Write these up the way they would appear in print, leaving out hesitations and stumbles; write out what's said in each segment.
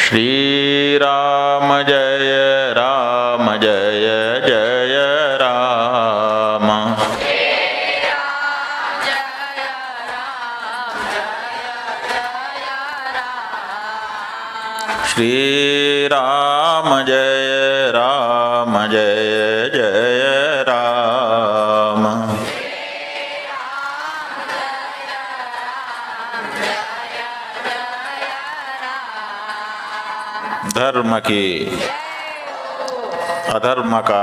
श्री राम जय जय राम। श्री राम जय जय राम। धर्म की अधर्म का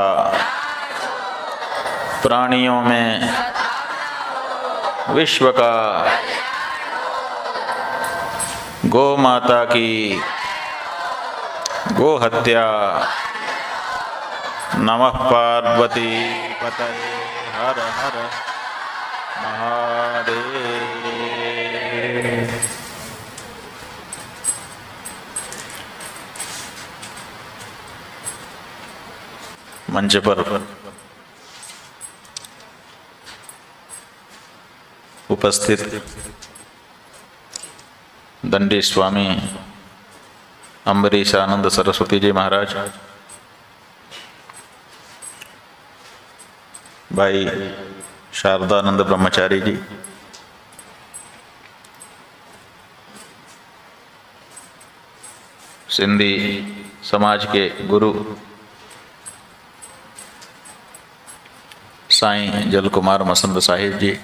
प्राणियों में विश्व का गौ माता की गो हत्या। नमः पार्वती पतये हर हर महादेव। मंच पर उपस्थित दंडी स्वामी अम्बरीश आनंद सरस्वती जी महाराज, भाई शारदानंद ब्रह्मचारी जी, सिंधी समाज के गुरु साईं जल कुमार मसंद साहिब जी,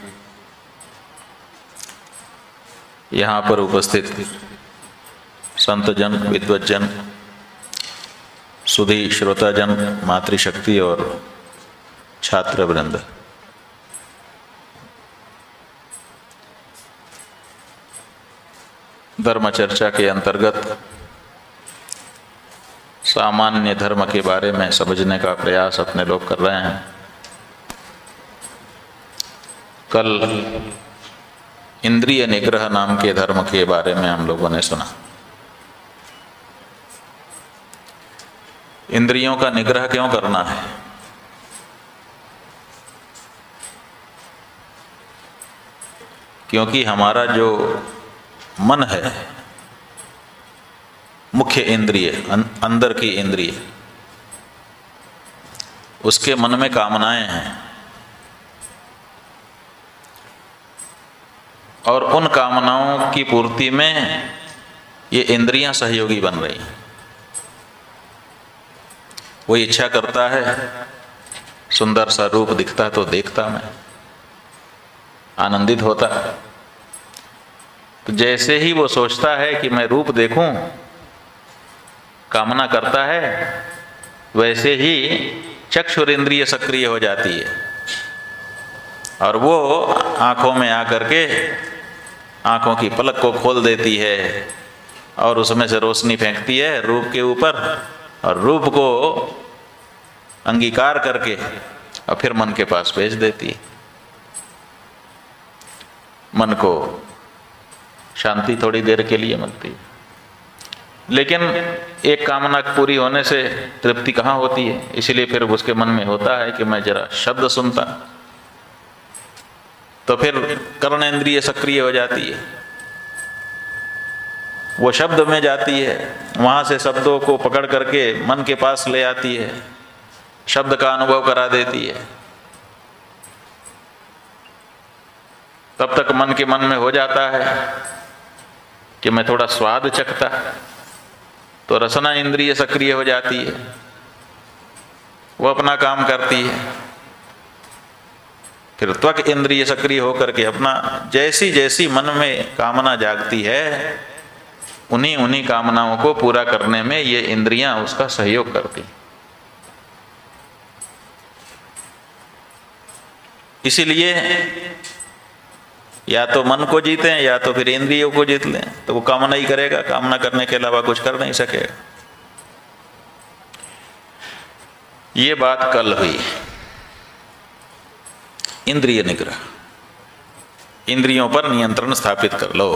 यहाँ पर उपस्थित संतजन, विद्वज्जन, सुधी श्रोताजन, मातृशक्ति और छात्र वृंद, धर्म चर्चा के अंतर्गत सामान्य धर्म के बारे में समझने का प्रयास अपने लोग कर रहे हैं। कल इंद्रिय निग्रह नाम के धर्म के बारे में हम लोगों ने सुना। इंद्रियों का निग्रह क्यों करना है? क्योंकि हमारा जो मन है, मुख्य इंद्रिय, अंदर की इंद्रिय, उसके मन में कामनाएं हैं और उन कामनाओं की पूर्ति में ये इंद्रियां सहयोगी बन रही हैं। वो इच्छा करता है, सुंदर सा रूप दिखता है तो देखता मैं, आनंदित होता है। तो जैसे ही वो सोचता है कि मैं रूप देखूं, कामना करता है, वैसे ही चक्षुरेंद्रिय सक्रिय हो जाती है और वो आंखों में आकर के आंखों की पलक को खोल देती है और उसमें से रोशनी फेंकती है रूप के ऊपर और रूप को अंगीकार करके और फिर मन के पास भेज देती है। मन को शांति थोड़ी देर के लिए मिलती है, लेकिन एक कामना पूरी होने से तृप्ति कहाँ होती है। इसलिए फिर उसके मन में होता है कि मैं जरा शब्द सुनता, तो फिर कर्णेंद्रिय सक्रिय हो जाती है, वो शब्द में जाती है, वहां से शब्दों को पकड़ करके मन के पास ले आती है, शब्द का अनुभव करा देती है। तब तक मन के मन में हो जाता है कि मैं थोड़ा स्वाद चखता, तो रसना इंद्रिय सक्रिय हो जाती है, वो अपना काम करती है। फिर त्वक इंद्रिय सक्रिय होकर के अपना जैसी जैसी मन में कामना जागती है, उन्हीं उन्हीं कामनाओं को पूरा करने में ये इंद्रियां उसका सहयोग करती। इसीलिए या तो मन को जीतें या तो फिर इंद्रियों को जीत लें, तो वो कामना ही करेगा, कामना करने के अलावा कुछ कर नहीं सकेगा। ये बात कल हुई। इंद्रिय निग्रह, इंद्रियों पर नियंत्रण स्थापित कर लो।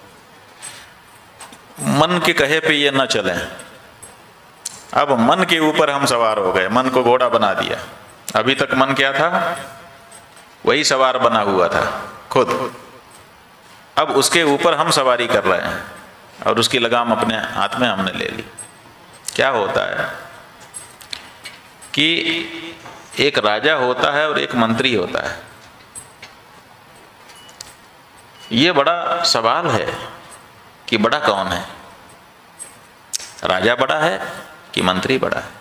मन के कहे पे ये न चलें। अब मन के ऊपर हम सवार हो गए, मन को घोड़ा बना दिया। अभी तक मन क्या था? वही सवार बना हुआ था खुद। अब उसके ऊपर हम सवारी कर रहे हैं। और उसकी लगाम अपने हाथ में हमने ले ली। क्या होता है कि एक राजा होता है और एक मंत्री होता है। ये बड़ा सवाल है कि बड़ा कौन है, राजा बड़ा है कि मंत्री बड़ा है?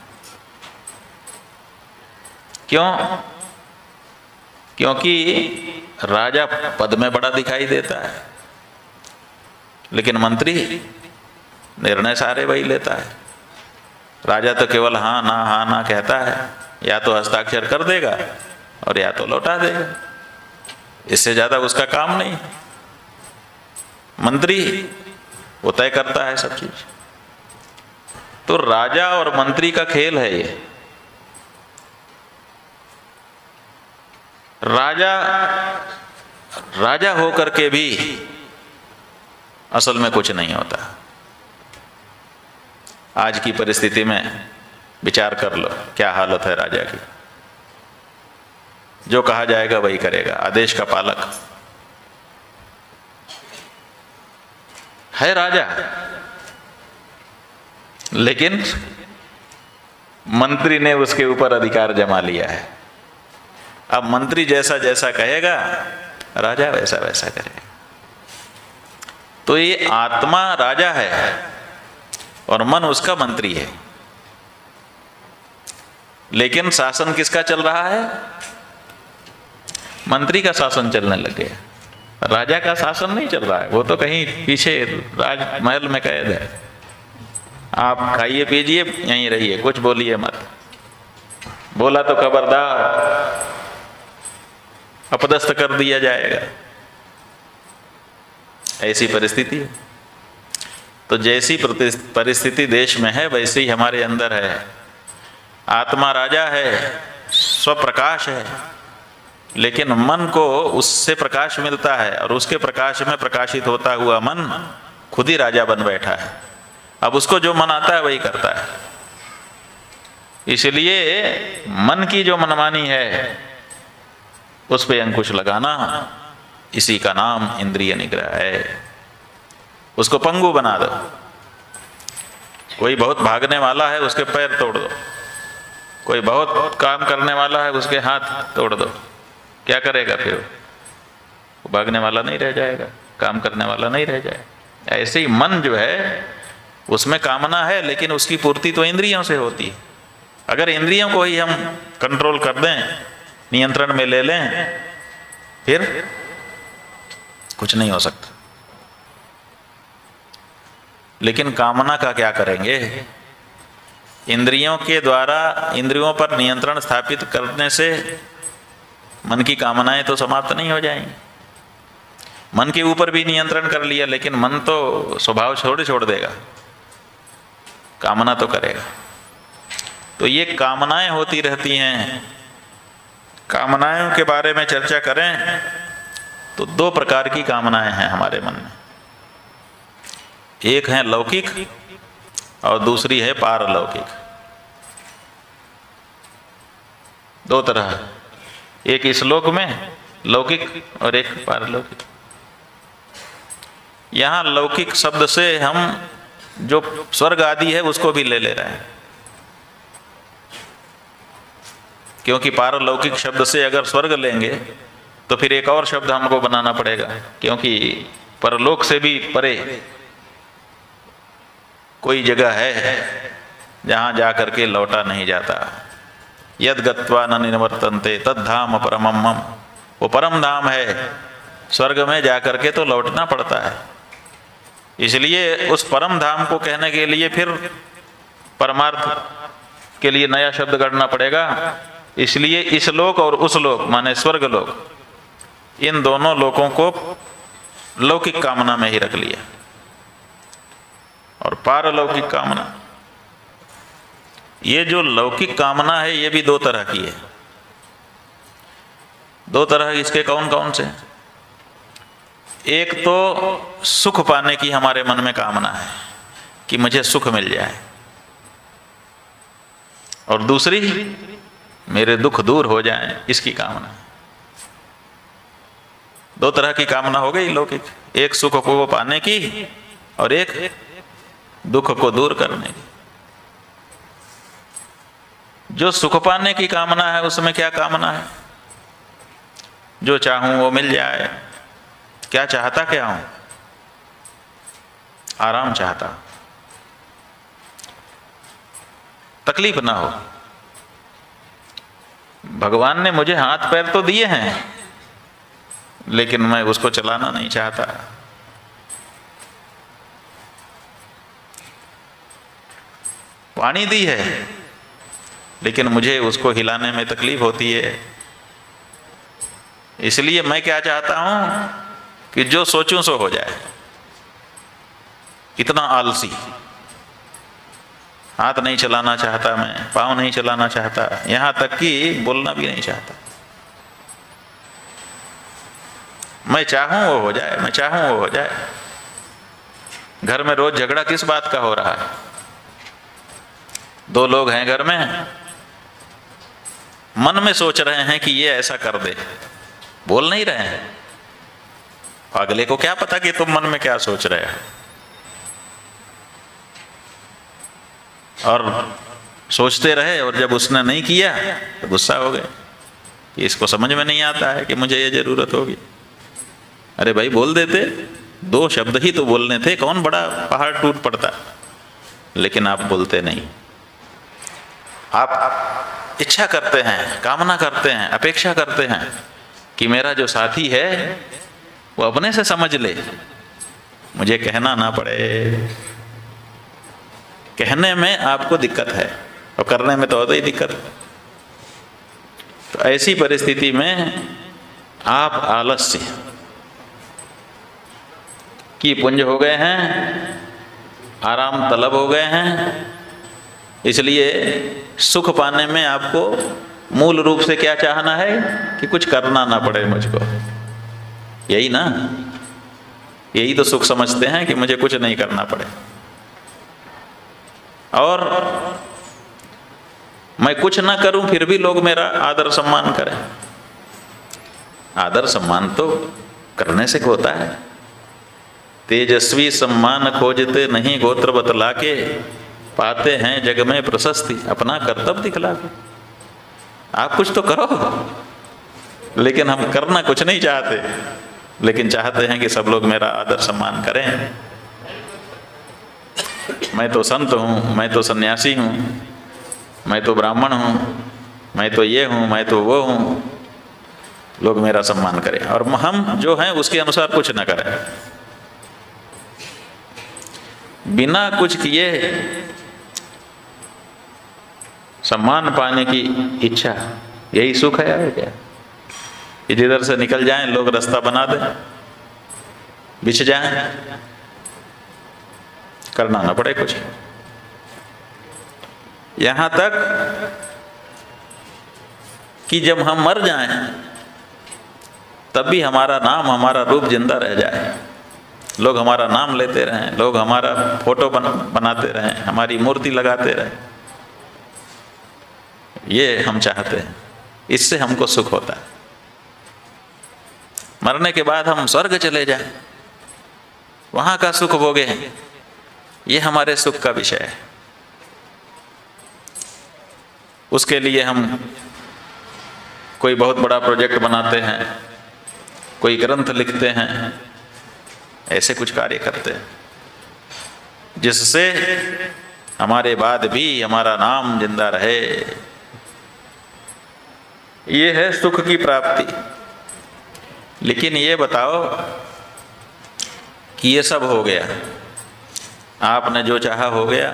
क्यों? क्योंकि राजा पद में बड़ा दिखाई देता है, लेकिन मंत्री निर्णय सारे वही लेता है। राजा तो केवल हाँ ना कहता है, या तो हस्ताक्षर कर देगा और या तो लौटा देगा, इससे ज्यादा उसका काम नहीं। मंत्री वो तय करता है सब चीज। तो राजा और मंत्री का खेल है ये। राजा होकर के भी असल में कुछ नहीं होता। आज की परिस्थिति में विचार कर लो क्या हालत है राजा की। जो कहा जाएगा वही करेगा, आदेश का पालक है राजा, लेकिन मंत्री ने उसके ऊपर अधिकार जमा लिया है। अब मंत्री जैसा जैसा कहेगा राजा वैसा वैसा करेगा। तो ये आत्मा राजा है और मन उसका मंत्री है, लेकिन शासन किसका चल रहा है? मंत्री का शासन चलने लग गया, राजा का शासन नहीं चल रहा है। वो तो कहीं पीछे राजमहल में कैद है। आप खाइए पीजिए यहीं रहिए, कुछ बोलिए मत, बोला तो खबरदार अपदस्थ कर दिया जाएगा। ऐसी परिस्थिति है। तो जैसी परिस्थिति देश में है वैसे ही हमारे अंदर है। आत्मा राजा है, स्वप्रकाश है, लेकिन मन को उससे प्रकाश मिलता है और उसके प्रकाश में प्रकाशित होता हुआ मन खुद ही राजा बन बैठा है। अब उसको जो मन आता है वही करता है। इसलिए मन की जो मनमानी है उस पे अंकुश लगाना, इसी का नाम इंद्रिय निग्रह है। उसको पंगु बना दो। कोई बहुत भागने वाला है उसके पैर तोड़ दो, कोई बहुत काम करने वाला है उसके हाथ तोड़ दो, क्या करेगा फिर? वो भागने वाला नहीं रह जाएगा, काम करने वाला नहीं रह जाएगा। ऐसे ही मन जो है उसमें कामना है, लेकिन उसकी पूर्ति तो इंद्रियों से होती है। अगर इंद्रियों को ही हम कंट्रोल कर दें, नियंत्रण में ले लें, फिर कुछ नहीं हो सकता। लेकिन कामना का क्या करेंगे? इंद्रियों के द्वारा इंद्रियों पर नियंत्रण स्थापित करने से मन की कामनाएं तो समाप्त नहीं हो जाएंगी। मन के ऊपर भी नियंत्रण कर लिया, लेकिन मन तो स्वभाव छोड़ देगा, कामना तो करेगा। तो ये कामनाएं होती रहती हैं। कामनाओं के बारे में चर्चा करें तो दो प्रकार की कामनाएं हैं हमारे मन में। एक है लौकिक और दूसरी है पारलौकिक। दो तरह, एक इस लोक में लौकिक और एक पारलौकिक। यहां लौकिक शब्द से हम जो स्वर्ग आदि है उसको भी ले रहे हैं, क्योंकि पारलौकिक शब्द से अगर स्वर्ग लेंगे तो फिर एक और शब्द हमको बनाना पड़ेगा, क्योंकि परलोक से भी परे कोई जगह है जहां जा करके लौटा नहीं जाता। यद गत्वा न निवर्तन्ते तद्धाम परमम मम। वो परम धाम है, स्वर्ग में जा करके तो लौटना पड़ता है। इसलिए उस परम धाम को कहने के लिए फिर परमार्थ के लिए नया शब्द गढ़ना पड़ेगा। इसलिए इस लोक और उस लोक माने स्वर्ग लोक, इन दोनों लोकों को लौकिक कामना में ही रख लिया। और पारलौकिक कामना, ये जो लौकिक कामना है ये भी दो तरह की है। दो तरह इसके कौन कौन से? एक तो सुख पाने की हमारे मन में कामना है कि मुझे सुख मिल जाए, और दूसरी मेरे दुख दूर हो जाएं, इसकी कामना। दो तरह की कामना हो गई लौकिक। एक सुख को पाने की और एक दुख को दूर करने की। जो सुख पाने की कामना है उसमें क्या कामना है? जो चाहूं वो मिल जाए। क्या चाहता क्या हूं? आराम चाहता, तकलीफ ना हो। भगवान ने मुझे हाथ पैर तो दिए हैं, लेकिन मैं उसको चलाना नहीं चाहता। वाणी दी है, लेकिन मुझे उसको हिलाने में तकलीफ होती है। इसलिए मैं क्या चाहता हूं कि जो सोचूं सो हो जाए। इतना आलसी, हाथ नहीं चलाना चाहता, मैं पाँव नहीं चलाना चाहता, यहां तक कि बोलना भी नहीं चाहता। मैं चाहूं वो हो जाए, मैं चाहूं वो हो जाए। घर में रोज झगड़ा किस बात का हो रहा है? दो लोग हैं घर में, मन में सोच रहे हैं कि ये ऐसा कर दे, बोल नहीं रहे हैं। अगले को क्या पता कि तुम मन में क्या सोच रहे हो। और सोचते रहे, और जब उसने नहीं किया तो गुस्सा हो गए कि इसको समझ में नहीं आता है कि मुझे ये जरूरत होगी। अरे भाई बोल देते, दो शब्द ही तो बोलने थे, कौन बड़ा पहाड़ टूट पड़ता। लेकिन आप बोलते नहीं। आप इच्छा करते हैं, कामना करते हैं, अपेक्षा करते हैं कि मेरा जो साथी है वो अपने से समझ ले, मुझे कहना ना पड़े। कहने में आपको दिक्कत है और करने में तो होता ही दिक्कत है। तो ऐसी परिस्थिति में आप आलस्य की पुंज हो गए हैं, आराम तलब हो गए हैं। इसलिए सुख पाने में आपको मूल रूप से क्या चाहना है कि कुछ करना ना पड़े मुझको। यही ना, यही तो सुख समझते हैं कि मुझे कुछ नहीं करना पड़े। और मैं कुछ ना करूं फिर भी लोग मेरा आदर सम्मान करें। आदर सम्मान तो करने से होता है। तेजस्वी सम्मान खोजते नहीं गोत्र बतला के, पाते हैं जग में प्रशस्ति अपना कर्तव्य दिखला के। आप कुछ तो करो, लेकिन हम करना कुछ नहीं चाहते, लेकिन चाहते हैं कि सब लोग मेरा आदर सम्मान करें। मैं तो संत हूँ, मैं तो सन्यासी हूँ, मैं तो ब्राह्मण हूँ, मैं तो ये हूँ, मैं तो वो हूँ, लोग मेरा सम्मान करें। और हम जो हैं उसके अनुसार कुछ न करें। बिना कुछ किए सम्मान पाने की इच्छा, यही सुख है क्या? कि जिधर से निकल जाएं लोग रास्ता बना दें, बिछ जाएं, करना ना पड़े कुछ। यहां तक कि जब हम मर जाएं तब भी हमारा नाम, हमारा रूप जिंदा रह जाए। लोग हमारा नाम लेते रहें, लोग हमारा फोटो बनाते रहें, हमारी मूर्ति लगाते रहें। ये हम चाहते हैं, इससे हमको सुख होता है। मरने के बाद हम स्वर्ग चले जाएं, वहां का सुख भोगे, ये हमारे सुख का विषय है। उसके लिए हम कोई बहुत बड़ा प्रोजेक्ट बनाते हैं, कोई ग्रंथ लिखते हैं, ऐसे कुछ कार्य करते हैं जिससे हमारे बाद भी हमारा नाम जिंदा रहे। ये है सुख की प्राप्ति। लेकिन ये बताओ कि ये सब हो गया, आपने जो चाहा हो गया,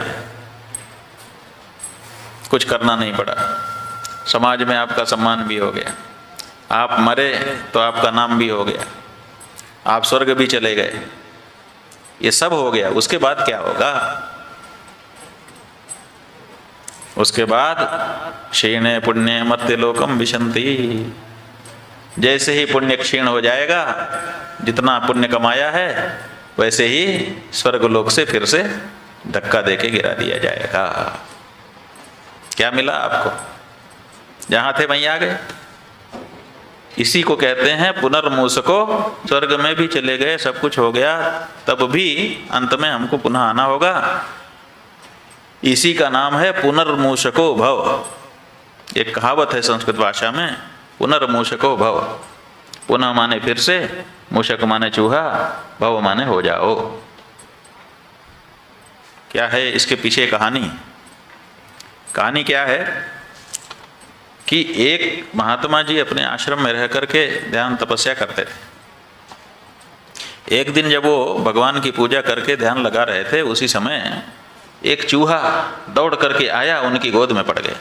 कुछ करना नहीं पड़ा, समाज में आपका सम्मान भी हो गया, आप मरे तो आपका नाम भी हो गया, आप स्वर्ग भी चले गए, ये सब हो गया। उसके बाद क्या होगा? उसके बाद क्षीणे पुण्य मर्त्य लोकम विशन्ति। जैसे ही पुण्य क्षीण हो जाएगा, जितना पुण्य कमाया है वैसे ही स्वर्गलोक से फिर से धक्का देके गिरा दिया जाएगा। क्या मिला आपको? जहां थे वहीं आ गए। इसी को कहते हैं पुनर्मूसको। स्वर्ग में भी चले गए, सब कुछ हो गया, तब भी अंत में हमको पुनः आना होगा। इसी का नाम है पुनर्मूसको भव। एक कहावत है संस्कृत भाषा में, पुनर्मूसको भव। पुनः माने फिर से, मूषक माने चूहा, भव माने हो जाओ। क्या है इसके पीछे कहानी? कहानी क्या है कि एक महात्मा जी अपने आश्रम में रह करके ध्यान तपस्या करते थे। एक दिन जब वो भगवान की पूजा करके ध्यान लगा रहे थे, उसी समय एक चूहा दौड़ करके आया, उनकी गोद में पड़ गया।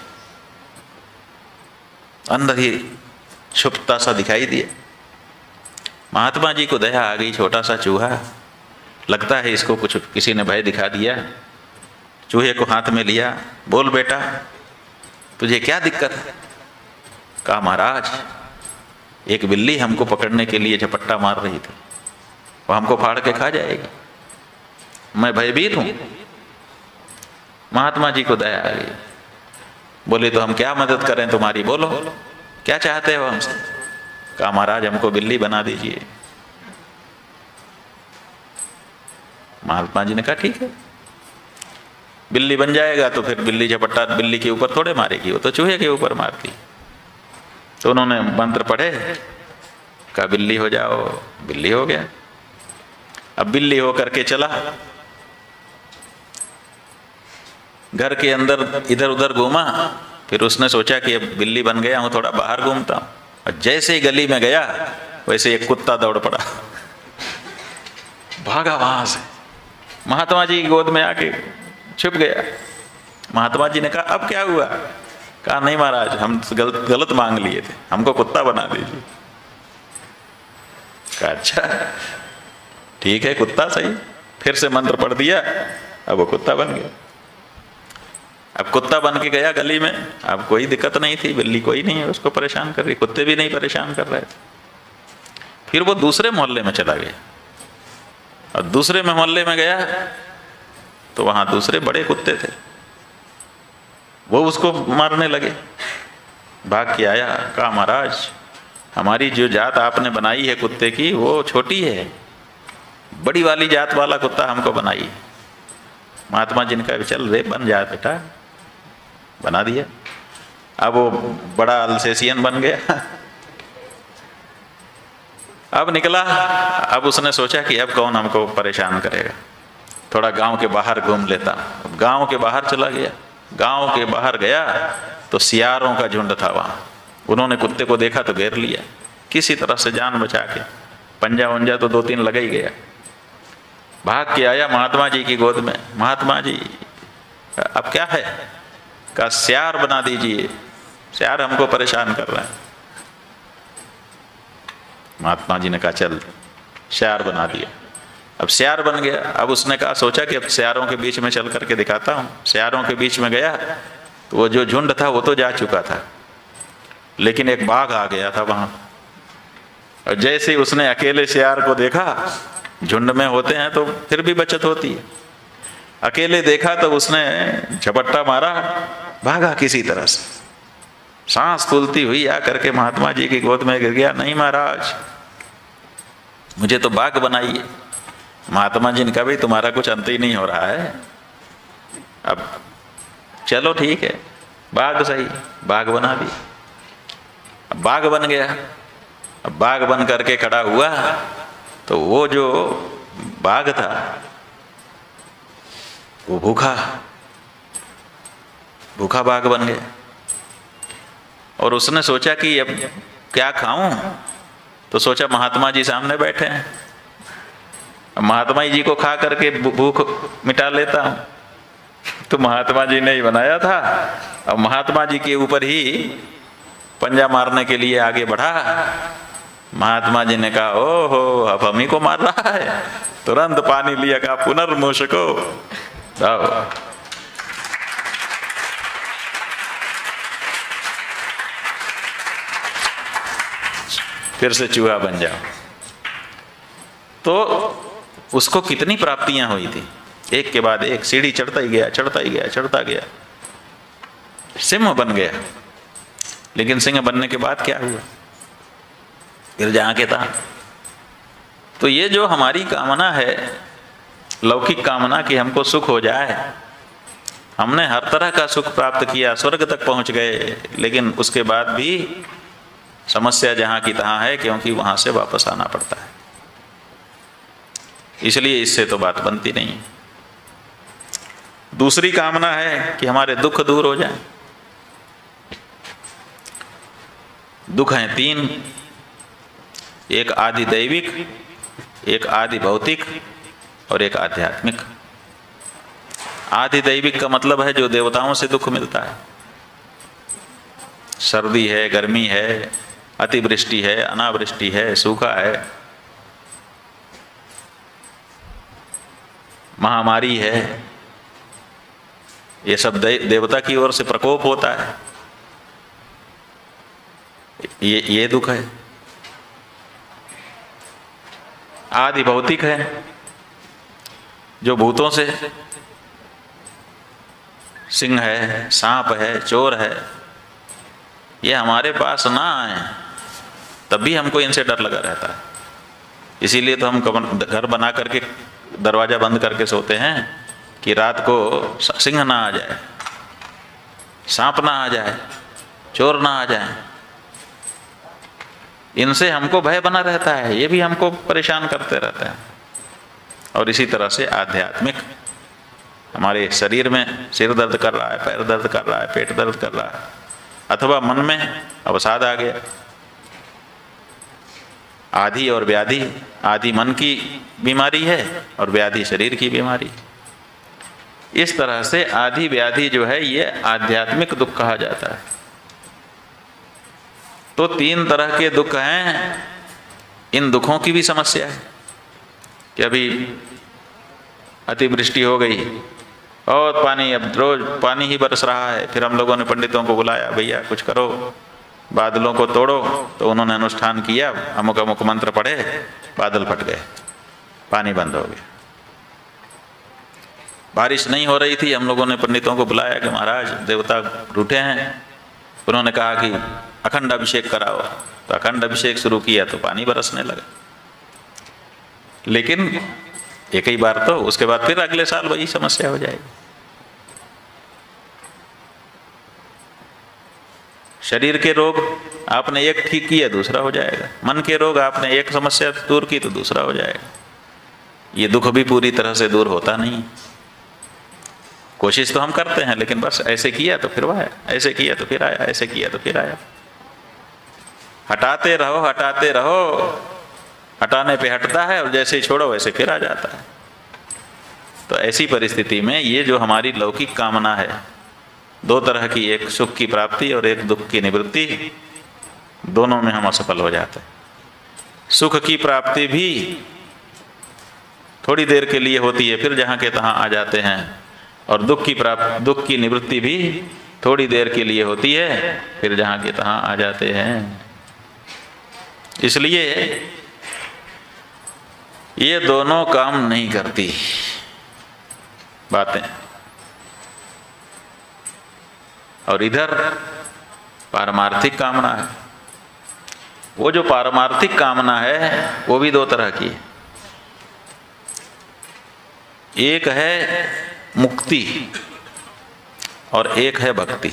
अंदर ही छुपता सा दिखाई दिया। महात्मा जी को दया आ गई, छोटा सा चूहा, लगता है इसको कुछ किसी ने भय दिखा दिया। चूहे को हाथ में लिया, बोल बेटा तुझे क्या दिक्कत है? कहा महाराज एक बिल्ली हमको पकड़ने के लिए झपट्टा मार रही थी, वो हमको फाड़ के खा जाएगी, मैं भयभीत हूं। महात्मा जी को दया आ गई, बोले तो हम क्या मदद करें तुम्हारी, बोलो क्या चाहते हो हमसे? कहा महाराज हमको बिल्ली बना दीजिए। महात्मा जी ने कहा ठीक है, बिल्ली बन जाएगा तो फिर बिल्ली झपट्टा बिल्ली के ऊपर थोड़े मारेगी, वो तो चूहे के ऊपर मारती। तो उन्होंने मंत्र पढ़े, कहा बिल्ली हो जाओ, बिल्ली हो गया। अब बिल्ली होकर के चला, घर के अंदर इधर उधर घूमा, फिर उसने सोचा कि अब बिल्ली बन गया हूं, थोड़ा बाहर घूमता हूं। और जैसे ही गली में गया, वैसे एक कुत्ता दौड़ पड़ा, भागा वहां से, महात्मा जी की गोद में आके छुप गया। महात्मा जी ने कहा अब क्या हुआ? कहा नहीं महाराज हम गलत मांग लिए थे, हमको कुत्ता बना दीजिए। कहा अच्छा ठीक है कुत्ता सही। फिर से मंत्र पढ़ दिया, अब वो कुत्ता बन गया। अब कुत्ता बन के गया गली में, अब कोई दिक्कत नहीं थी, बिल्ली कोई नहीं है उसको परेशान कर रही, कुत्ते भी नहीं परेशान कर रहे थे। फिर वो दूसरे मोहल्ले में चला गया, और दूसरे मोहल्ले में गया तो वहां दूसरे बड़े कुत्ते थे, वो उसको मारने लगे। भाग के आया, कहा महाराज हमारी जो जात आपने बनाई है कुत्ते की वो छोटी है, बड़ी वाली जात वाला कुत्ता हमको बनाई। महात्मा जी ने कहा चल रे बन जा बेटा, बना दिया। अब वो बड़ा अल्सेशियन बन गया। अब निकला, अब उसने सोचा कि अब कौन हमको परेशान करेगा, थोड़ा गांव के बाहर घूम लेता। अब गांव के बाहर चला गया। गांव के बाहर गया तो सियारों का झुंड था वहां। उन्होंने कुत्ते को देखा तो घेर लिया, किसी तरह से जान बचा के। पंजा वंजा तो 2-3 लगा ही गया। भाग के आया महात्मा जी की गोद में, महात्मा जी अब क्या है? कहा सियार बना दीजिए, सियार हमको परेशान कर रहा है। महात्मा जी ने कहा चल सियार बना दिया। अब सियार बन गया। अब उसने कहा सोचा कि अब सियारों के बीच में चल करके दिखाता हूँ। सियारों के बीच में गया तो वो जो झुंड था वो तो जा चुका था, लेकिन एक बाघ आ गया था वहां। और जैसे ही उसने अकेले सियार को देखा, झुंड में होते हैं तो फिर भी बचत होती है, अकेले देखा तो उसने झपट्टा मारा, भागा किसी तरह से, सांस फूलती हुई आ करके महात्मा जी की गोद में गिर गया। नहीं महाराज मुझे तो बाघ बनाइए। महात्मा जी ने कहा भाई तुम्हारा कुछ अंत ही नहीं हो रहा है, अब चलो ठीक है बाघ सही, बाघ बना दी। अब बाघ बन गया। अब बाघ बन करके खड़ा हुआ तो वो जो बाघ था वो भूखा भूखा बाघ बन गया। और उसने सोचा कि अब क्या खाऊं, तो सोचा महात्मा जी सामने बैठे हैं, महात्मा जी को खा करके भूख मिटा लेता हूं। तो महात्मा जी ने ही बनाया था। अब महात्मा जी के ऊपर ही पंजा मारने के लिए आगे बढ़ा। महात्मा जी ने कहा ओहो अब हम ही को मार रहा है। तुरंत पानी लिया, कहा पुनर्मूषको जाओ। फिर से चूहा बन जाओ। तो उसको कितनी प्राप्तियां हुई थी, एक के बाद एक सीढ़ी चढ़ता ही गया, चढ़ता ही गया, चढ़ता गया, सिंह बन गया। लेकिन सिंह बनने के बाद क्या हुआ? फिर जहाँ के तहाँ। तो ये जो हमारी कामना है, लौकिक कामना कि हमको सुख हो जाए, हमने हर तरह का सुख प्राप्त किया, स्वर्ग तक पहुँच गए, लेकिन उसके बाद भी समस्या जहाँ की तहाँ है, क्योंकि वहाँ से वापस आना पड़ता है। इसलिए इससे तो बात बनती नहीं है। दूसरी कामना है कि हमारे दुख दूर हो जाए। दुख हैं तीन, एक आदि दैविक, एक आदि भौतिक और एक आध्यात्मिक। आदि दैविक का मतलब है जो देवताओं से दुख मिलता है। सर्दी है, गर्मी है, अतिवृष्टि है, अनावृष्टि है, सूखा है, महामारी है, ये सब देवता की ओर से प्रकोप होता है, ये दुख है। आदि भौतिक है, जो भूतों से, सिंह है, सांप है, चोर है, ये हमारे पास ना आए तब भी हमको इनसे डर लगा रहता है। इसीलिए तो हम घर बना करके दरवाज़ा बंद करके सोते हैं कि रात को सिंह ना आ जाए, सांप ना आ जाए, चोर ना आ जाए। इनसे हमको भय बना रहता है, ये भी हमको परेशान करते रहते हैं। और इसी तरह से आध्यात्मिक, हमारे शरीर में सिर दर्द कर रहा है, पैर दर्द कर रहा है, पेट दर्द कर रहा है, अथवा मन में अवसाद आ गया। आदि और व्याधि, आदि मन की बीमारी है और व्याधि शरीर की बीमारी। इस तरह से आदि व्याधि जो है ये आध्यात्मिक दुख कहा जाता है। तो तीन तरह के दुख हैं। इन दुखों की भी समस्या है कि अभी अतिवृष्टि हो गई और पानी, अब रोज पानी ही बरस रहा है। फिर हम लोगों ने पंडितों को बुलाया, भैया कुछ करो, बादलों को तोड़ो। तो उन्होंने अनुष्ठान किया, अमुक अमुक मंत्र पढ़े, बादल फट गए, पानी बंद हो गया। बारिश नहीं हो रही थी, हम लोगों ने पंडितों को बुलाया कि महाराज देवता रूठे हैं। उन्होंने कहा कि अखंड अभिषेक कराओ। तो अखंड अभिषेक शुरू किया तो पानी बरसने लगा। लेकिन एक ही बार तो, उसके बाद फिर अगले साल वही समस्या हो जाएगी। शरीर के रोग आपने एक ठीक किया, दूसरा हो जाएगा। मन के रोग आपने एक समस्या दूर की तो दूसरा हो जाएगा। ये दुख भी पूरी तरह से दूर होता नहीं। कोशिश तो हम करते हैं, लेकिन बस ऐसे किया तो फिर आया, ऐसे किया तो फिर आया, ऐसे किया तो फिर आया। हटाते रहो, हटाते रहो, हटाने पे हटता है और जैसे ही छोड़ो वैसे फिर आ जाता है। तो ऐसी परिस्थिति में ये जो हमारी लौकिक कामना है, दो तरह की, एक सुख की प्राप्ति और एक दुख की निवृत्ति, दोनों में हम असफल हो जाते हैं। सुख की प्राप्ति भी थोड़ी देर के लिए होती है, फिर जहाँ के तहाँ आ जाते हैं। और दुख की निवृत्ति भी थोड़ी देर के लिए होती है, फिर जहाँ के तहाँ आ जाते हैं। इसलिए ये दोनों काम नहीं करती बातें। और इधर पारमार्थिक कामना है। वो जो पारमार्थिक कामना है वो भी दो तरह की है। एक है मुक्ति और एक है भक्ति।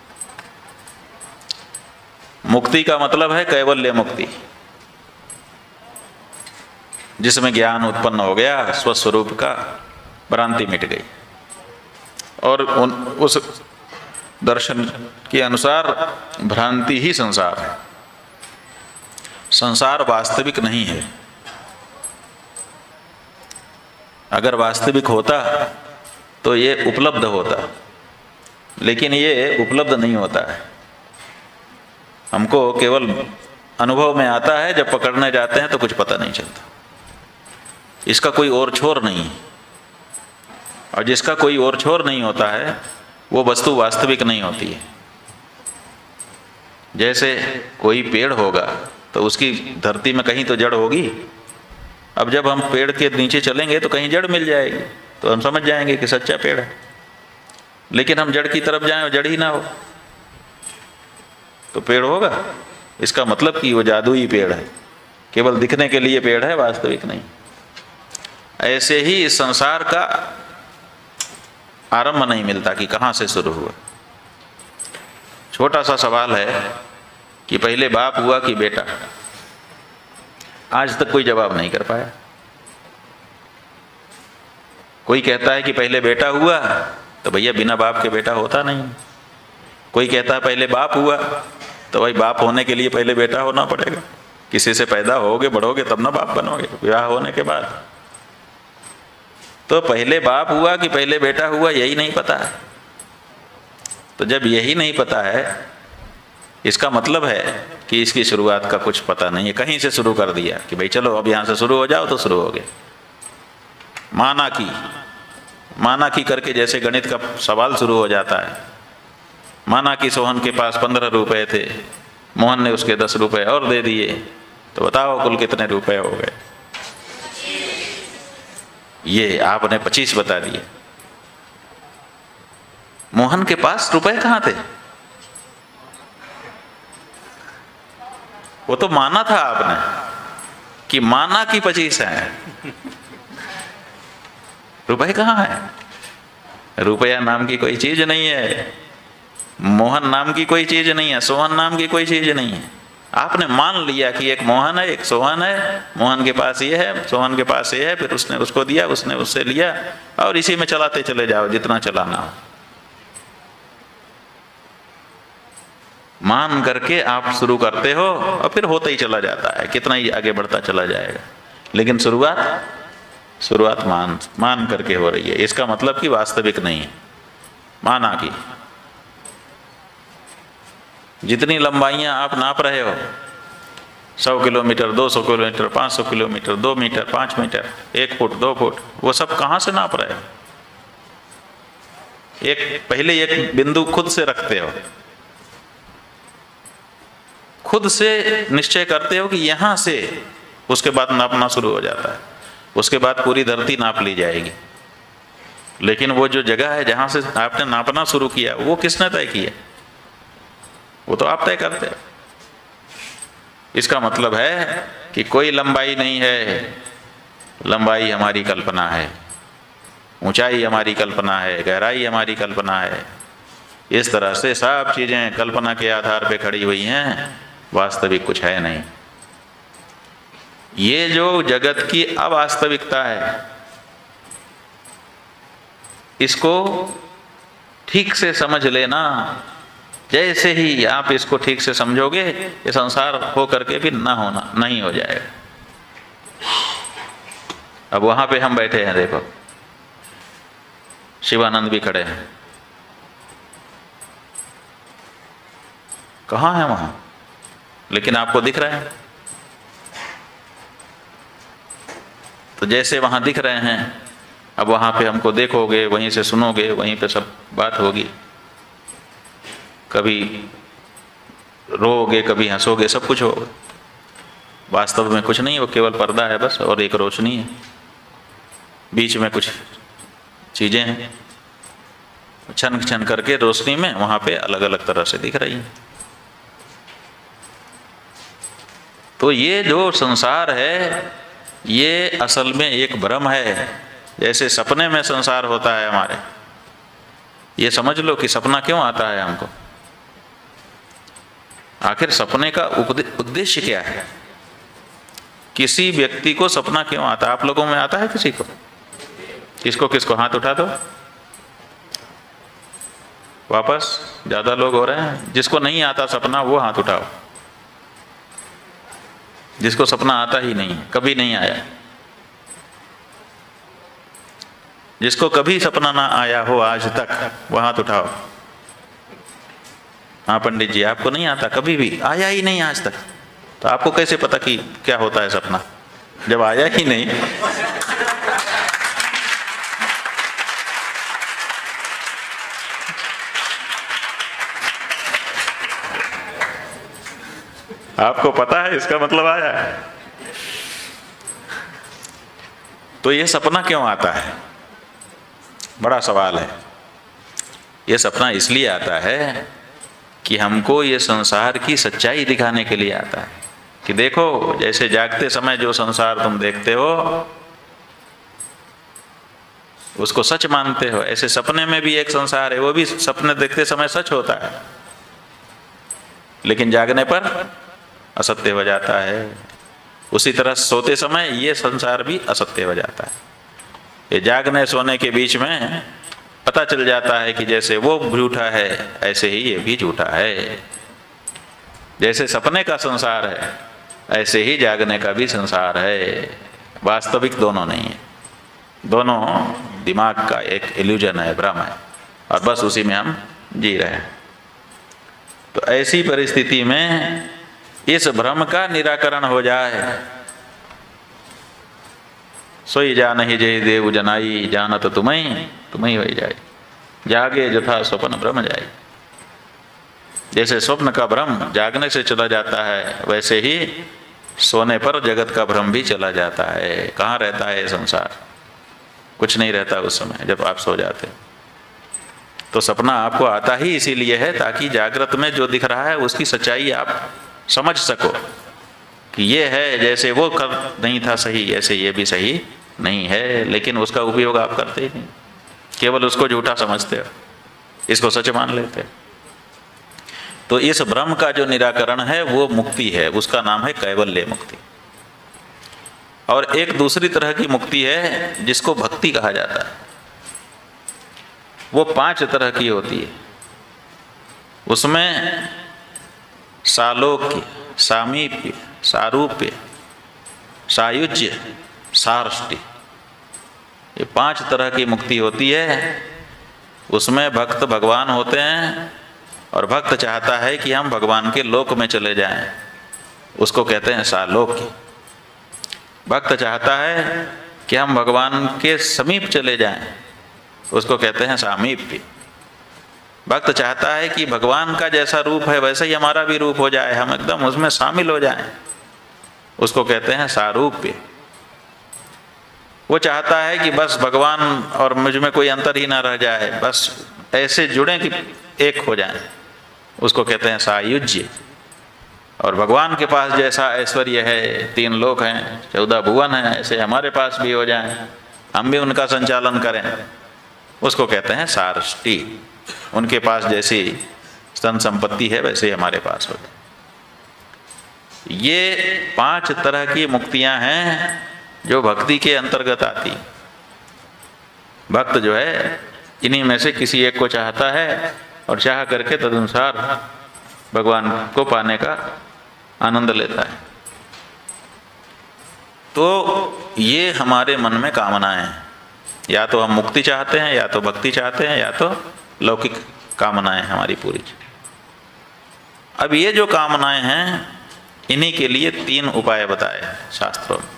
मुक्ति का मतलब है कैवल्य मुक्ति, जिसमें ज्ञान उत्पन्न हो गया, स्वस्वरूप का भ्रांति मिट गई। और उस दर्शन के अनुसार भ्रांति ही संसार है। संसार वास्तविक नहीं है। अगर वास्तविक होता तो ये उपलब्ध होता, लेकिन ये उपलब्ध नहीं होता है। हमको केवल अनुभव में आता है, जब पकड़ने जाते हैं तो कुछ पता नहीं चलता। इसका कोई और छोर नहीं। और जिसका कोई और छोर नहीं होता है वो वस्तु वास्तविक नहीं होती है। जैसे कोई पेड़ होगा तो उसकी धरती में कहीं तो जड़ होगी। अब जब हम पेड़ के नीचे चलेंगे तो कहीं जड़ मिल जाएगी, तो हम समझ जाएंगे कि सच्चा पेड़ है। लेकिन हम जड़ की तरफ जाएं और जड़ ही ना हो तो पेड़ होगा? इसका मतलब कि वो जादुई पेड़ है, केवल दिखने के लिए पेड़ है, वास्तविक नहीं। ऐसे ही इस संसार का आरंभ नहीं मिलता कि कहाँ से शुरू हुआ। छोटा सा सवाल है कि पहले बाप हुआ कि बेटा, आज तक कोई जवाब नहीं कर पाया। कोई कहता है कि पहले बेटा हुआ, तो भैया बिना बाप के बेटा होता नहीं। कोई कहता है पहले बाप हुआ, तो भाई बाप होने के लिए पहले बेटा होना पड़ेगा। किसी से पैदा होगे, बढ़ोगे, तब ना बाप बनोगे, विवाह होने के बाद। तो पहले बाप हुआ कि पहले बेटा हुआ, यही नहीं पता है। तो जब यही नहीं पता है, इसका मतलब है कि इसकी शुरुआत का कुछ पता नहीं है। कहीं से शुरू कर दिया कि भाई चलो अब यहाँ से शुरू हो जाओ, तो शुरू हो गए। माना की करके जैसे गणित का सवाल शुरू हो जाता है। माना कि सोहन के पास 15 रुपए थे, मोहन ने उसके 10 रुपए और दे दिए, तो बताओ कुल कितने रुपए हो गए। ये आपने 25 बता दिए। मोहन के पास रुपए कहाँ थे? वो तो माना था आपने कि माना कि 25 है, रुपए कहाँ है? रुपया नाम की कोई चीज नहीं है, मोहन नाम की कोई चीज नहीं है, सोहन नाम की कोई चीज नहीं है। आपने मान लिया कि एक मोहन है, एक सोहन है, मोहन के पास ये है, सोहन के पास ये है, फिर उसने उसको दिया, उसने उससे लिया, और इसी में चलाते चले जाओ जितना चलाना हो। मान करके आप शुरू करते हो और फिर होता ही चला जाता है, कितना ही आगे बढ़ता चला जाएगा। लेकिन शुरुआत मान करके हो रही है। इसका मतलब कि वास्तविक नहीं है, माना की। जितनी लंबाइयां आप नाप रहे हो, 100 kilometre, 200 kilometre, 500 kilometre, 2 metre, 5 metre, 1 foot, 2 foot, वो सब कहाँ से नाप रहे हो? पहले एक बिंदु खुद से रखते हो, खुद से निश्चय करते हो कि यहां से, उसके बाद नापना शुरू हो जाता है। उसके बाद पूरी धरती नाप ली जाएगी। लेकिन वो जो जगह है जहां से आपने नापना शुरू किया, वो किसने तय किया? वो तो आप तय करते हो। इसका मतलब है कि कोई लंबाई नहीं है, लंबाई हमारी कल्पना है, ऊंचाई हमारी कल्पना है, गहराई हमारी कल्पना है। इस तरह से सब चीजें कल्पना के आधार पे खड़ी हुई हैं, वास्तविक कुछ है नहीं। ये जो जगत की अवास्तविकता है, इसको ठीक से समझ लेना। जैसे ही आप इसको ठीक से समझोगे, ये संसार हो करके भी नहीं हो जाएगा। अब वहां पे हम बैठे हैं, देखो शिवानंद भी खड़े हैं। कहाँ है वहां? लेकिन आपको दिख रहे हैं। तो जैसे वहां दिख रहे हैं, अब वहां पे हमको देखोगे, वहीं से सुनोगे, वहीं पे सब बात होगी। कभी रोओगे, कभी हंसोगे, सब कुछ होगा। वास्तव में कुछ नहीं, वो केवल पर्दा है बस, और एक रोशनी है, बीच में कुछ चीजें हैं, छन छन करके रोशनी में वहां पे अलग अलग तरह से दिख रही है। तो ये जो संसार है, ये असल में एक भ्रम है। जैसे सपने में संसार होता है हमारे, ये समझ लो कि सपना क्यों आता है हमको। आखिर सपने का उद्देश्य क्या है? किसी व्यक्ति को सपना क्यों आता है? आप लोगों में आता है किसी को? किसको किसको? हाथ उठा दो। वापस ज्यादा लोग हो रहे हैं। जिसको नहीं आता सपना, वो हाथ उठाओ। जिसको सपना आता ही नहीं, कभी नहीं आया, जिसको कभी सपना ना आया हो आज तक, वो हाथ उठाओ। हाँ पंडित जी, आपको नहीं आता, कभी भी आया ही नहीं आज तक, तो आपको कैसे पता कि क्या होता है सपना, जब आया ही नहीं? आपको पता है, इसका मतलब आया है। तो ये सपना क्यों आता है? बड़ा सवाल है। ये सपना इसलिए आता है कि हमको ये संसार की सच्चाई दिखाने के लिए आता है। कि देखो जैसे जागते समय जो संसार तुम देखते हो उसको सच मानते हो, ऐसे सपने में भी एक संसार है, वो भी सपने देखते समय सच होता है, लेकिन जागने पर असत्य हो जाता है। उसी तरह सोते समय ये संसार भी असत्य हो जाता है। ये जागने सोने के बीच में पता चल जाता है कि जैसे वो झूठा है ऐसे ही ये भी झूठा है। जैसे सपने का संसार है ऐसे ही जागने का भी संसार है। वास्तविक दोनों नहीं है, दोनों दिमाग का एक इल्यूजन है, भ्रम है, और बस उसी में हम जी रहे हैं। तो ऐसी परिस्थिति में इस भ्रम का निराकरण हो जाए। सोई जान ही जय देव जनाई, जानत तुम्हें हो जाए, जागे जथा स्वप्न भ्रम जाए। जैसे स्वप्न का भ्रम जागने से चला जाता है, वैसे ही सोने पर जगत का भ्रम भी चला जाता है। कहाँ रहता है ये संसार? कुछ नहीं रहता उस समय जब आप सो जाते। तो सपना आपको आता ही इसीलिए है ताकि जागृत में जो दिख रहा है उसकी सच्चाई आप समझ सको कि ये है, जैसे वो कर नहीं था सही ऐसे ये भी सही नहीं है, लेकिन उसका उपयोग आप करते ही नहीं, केवल उसको झूठा समझते हो, इसको सच मान लेते हो। तो इस भ्रम का जो निराकरण है वो मुक्ति है, उसका नाम है कैवल्य मुक्ति। और एक दूसरी तरह की मुक्ति है जिसको भक्ति कहा जाता है। वो 5 तरह की होती है। उसमें सालोक्य, सामीप्य, सारूप्य, सायुज्य, सारष्टि, ये 5 तरह की मुक्ति होती है। उसमें भक्त भगवान होते हैं और भक्त चाहता है कि हम भगवान के लोक में चले जाएं, उसको कहते हैं सालोक्य। भक्त चाहता है कि हम भगवान के समीप चले जाएं, उसको कहते हैं सामीप्य। भक्त चाहता है कि भगवान का जैसा रूप है वैसा ही हमारा भी रूप हो जाए, हम एकदम उसमें शामिल हो जाएं, उसको कहते हैं सारूप्य। वो चाहता है कि बस भगवान और मुझ में कोई अंतर ही ना रह जाए, बस ऐसे जुड़े कि एक हो जाएं, उसको कहते हैं सायुज्य। और भगवान के पास जैसा ऐश्वर्य है, 3 लोक हैं, 14 भुवन हैं, ऐसे हमारे पास भी हो जाएं, हम भी उनका संचालन करें, उसको कहते हैं सारष्टि। उनके पास जैसी धन संपत्ति है वैसे हमारे पास हो जाए। ये 5 तरह की मुक्तियां हैं जो भक्ति के अंतर्गत आती। भक्त जो है इन्हीं में से किसी एक को चाहता है और चाह करके तदनुसार भगवान को पाने का आनंद लेता है। तो ये हमारे मन में कामनाएं हैं, या तो हम मुक्ति चाहते हैं, या तो भक्ति चाहते हैं, या तो लौकिक कामनाएं हमारी पूरी। अब ये जो कामनाएं हैं इन्हीं के लिए 3 उपाय बताए हैं शास्त्रों में।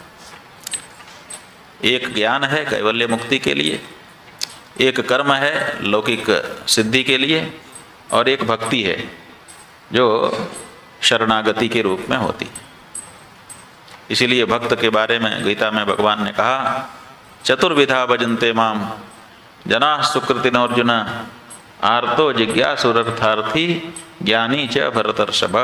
एक ज्ञान है कैवल्य मुक्ति के लिए, एक कर्म है लौकिक सिद्धि के लिए, और एक भक्ति है जो शरणागति के रूप में होती है। इसीलिए भक्त के बारे में गीता में भगवान ने कहा, चतुर्विधा भजन्ते माम जना सुकृतिनोर्जुन आर्तो जिज्ञासुरर्थार्थी ज्ञानी च भरतर्षभ।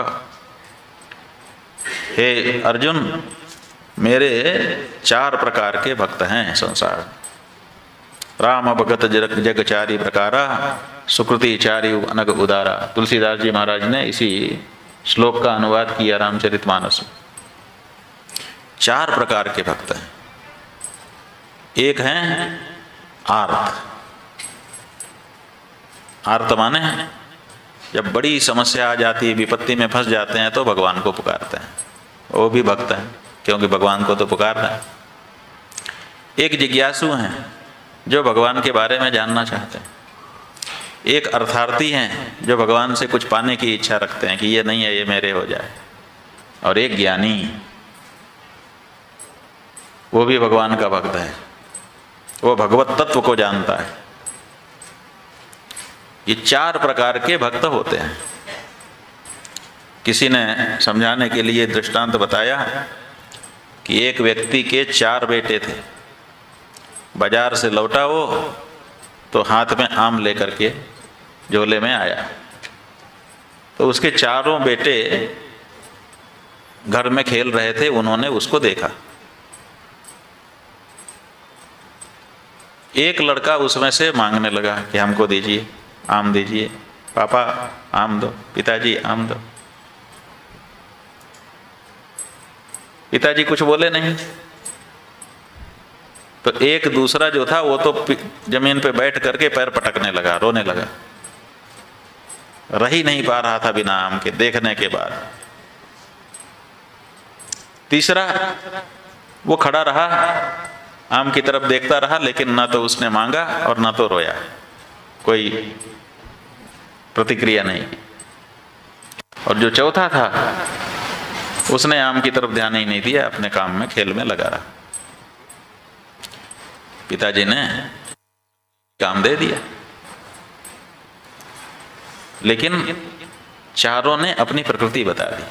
हे अर्जुन, मेरे 4 प्रकार के भक्त हैं संसार। राम भगत जगचारी प्रकारा, सुकृति चारि अनग उदारा। तुलसीदास जी महाराज ने इसी श्लोक का अनुवाद किया रामचरितमानस में। 4 प्रकार के भक्त हैं। एक हैं आर्त। आर्त माने जब बड़ी समस्या आ जाती है, विपत्ति में फंस जाते हैं तो भगवान को पुकारते हैं, वो भी भक्त हैं क्योंकि भगवान को तो पुकारना है। एक जिज्ञासु हैं जो भगवान के बारे में जानना चाहते हैं। एक अर्थार्थी हैं जो भगवान से कुछ पाने की इच्छा रखते हैं कि ये नहीं है ये मेरे हो जाए। और एक ज्ञानी, वो भी भगवान का भक्त है, वो भगवत तत्व को जानता है। ये 4 प्रकार के भक्त होते हैं। किसी ने समझाने के लिए दृष्टांत बताया कि एक व्यक्ति के 4 बेटे थे। बाजार से लौटा वो तो हाथ में आम लेकर के झोले में आया, तो उसके 4 बेटे घर में खेल रहे थे, उन्होंने उसको देखा। एक लड़का उसमें से मांगने लगा कि हमको दीजिए, आम दीजिए, पापा आम दो, पिताजी आम दो। पिताजी कुछ बोले नहीं। तो एक दूसरा जो था वो तो जमीन पे बैठ करके पैर पटकने लगा, रोने लगा, रह ही नहीं पा रहा था बिना आम के देखने के बाद। तीसरा वो खड़ा रहा, आम की तरफ देखता रहा, लेकिन ना तो उसने मांगा और ना तो रोया, कोई प्रतिक्रिया नहीं। और जो चौथा था उसने आम की तरफ ध्यान ही नहीं दिया, अपने काम में खेल में लगा रहा। पिताजी ने काम दे दिया, लेकिन चारों ने अपनी प्रकृति बता दी।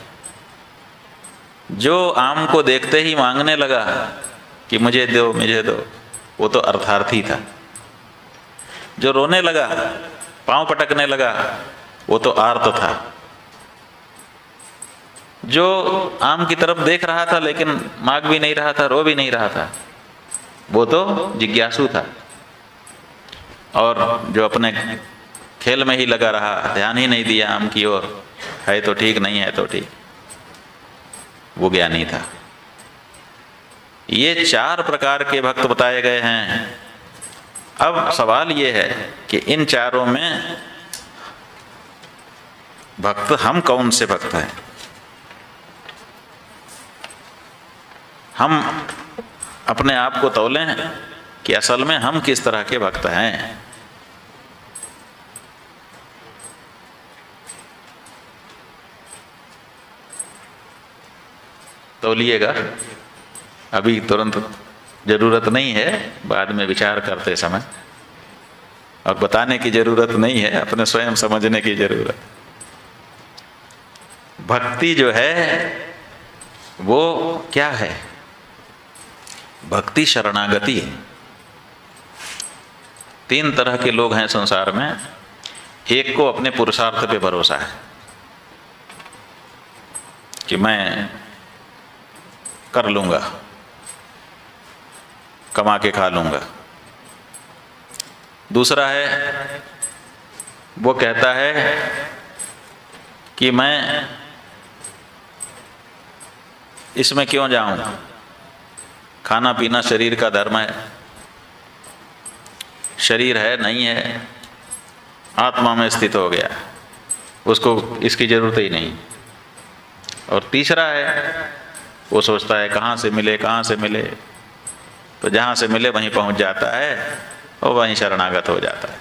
जो आम को देखते ही मांगने लगा कि मुझे दो मुझे दो, वो तो अर्थार्थी था। जो रोने लगा, पांव पटकने लगा, वो तो आर्त था। जो आम की तरफ देख रहा था लेकिन मांग भी नहीं रहा था, रो भी नहीं रहा था, वो तो जिज्ञासु था। और जो अपने खेल में ही लगा रहा, ध्यान ही नहीं दिया आम की ओर, है तो ठीक नहीं है तो ठीक, वो ज्ञानी था। ये 4 प्रकार के भक्त बताए गए हैं। अब सवाल ये है कि इन चारों में भक्त हम कौन से भक्त हैं? हम अपने आप को तौलें कि असल में हम किस तरह के भक्त हैं। तौलिएगा, अभी तुरंत जरूरत नहीं है, बाद में विचार करते समय, और बताने की जरूरत नहीं है, अपने स्वयं समझने की जरूरत। भक्ति जो है वो क्या है? भक्ति शरणागति है। 3 तरह के लोग हैं संसार में। एक को अपने पुरुषार्थ पे भरोसा है कि मैं कर लूंगा, कमा के खा लूंगा। दूसरा है, वो कहता है कि मैं इसमें क्यों जाऊं, खाना पीना शरीर का धर्म है, शरीर है नहीं है, आत्मा में स्थित हो गया, उसको इसकी जरूरत ही नहीं। और तीसरा है, वो सोचता है कहाँ से मिले कहाँ से मिले, तो जहाँ से मिले वहीं पहुँच जाता है और वहीं शरणागत हो जाता है।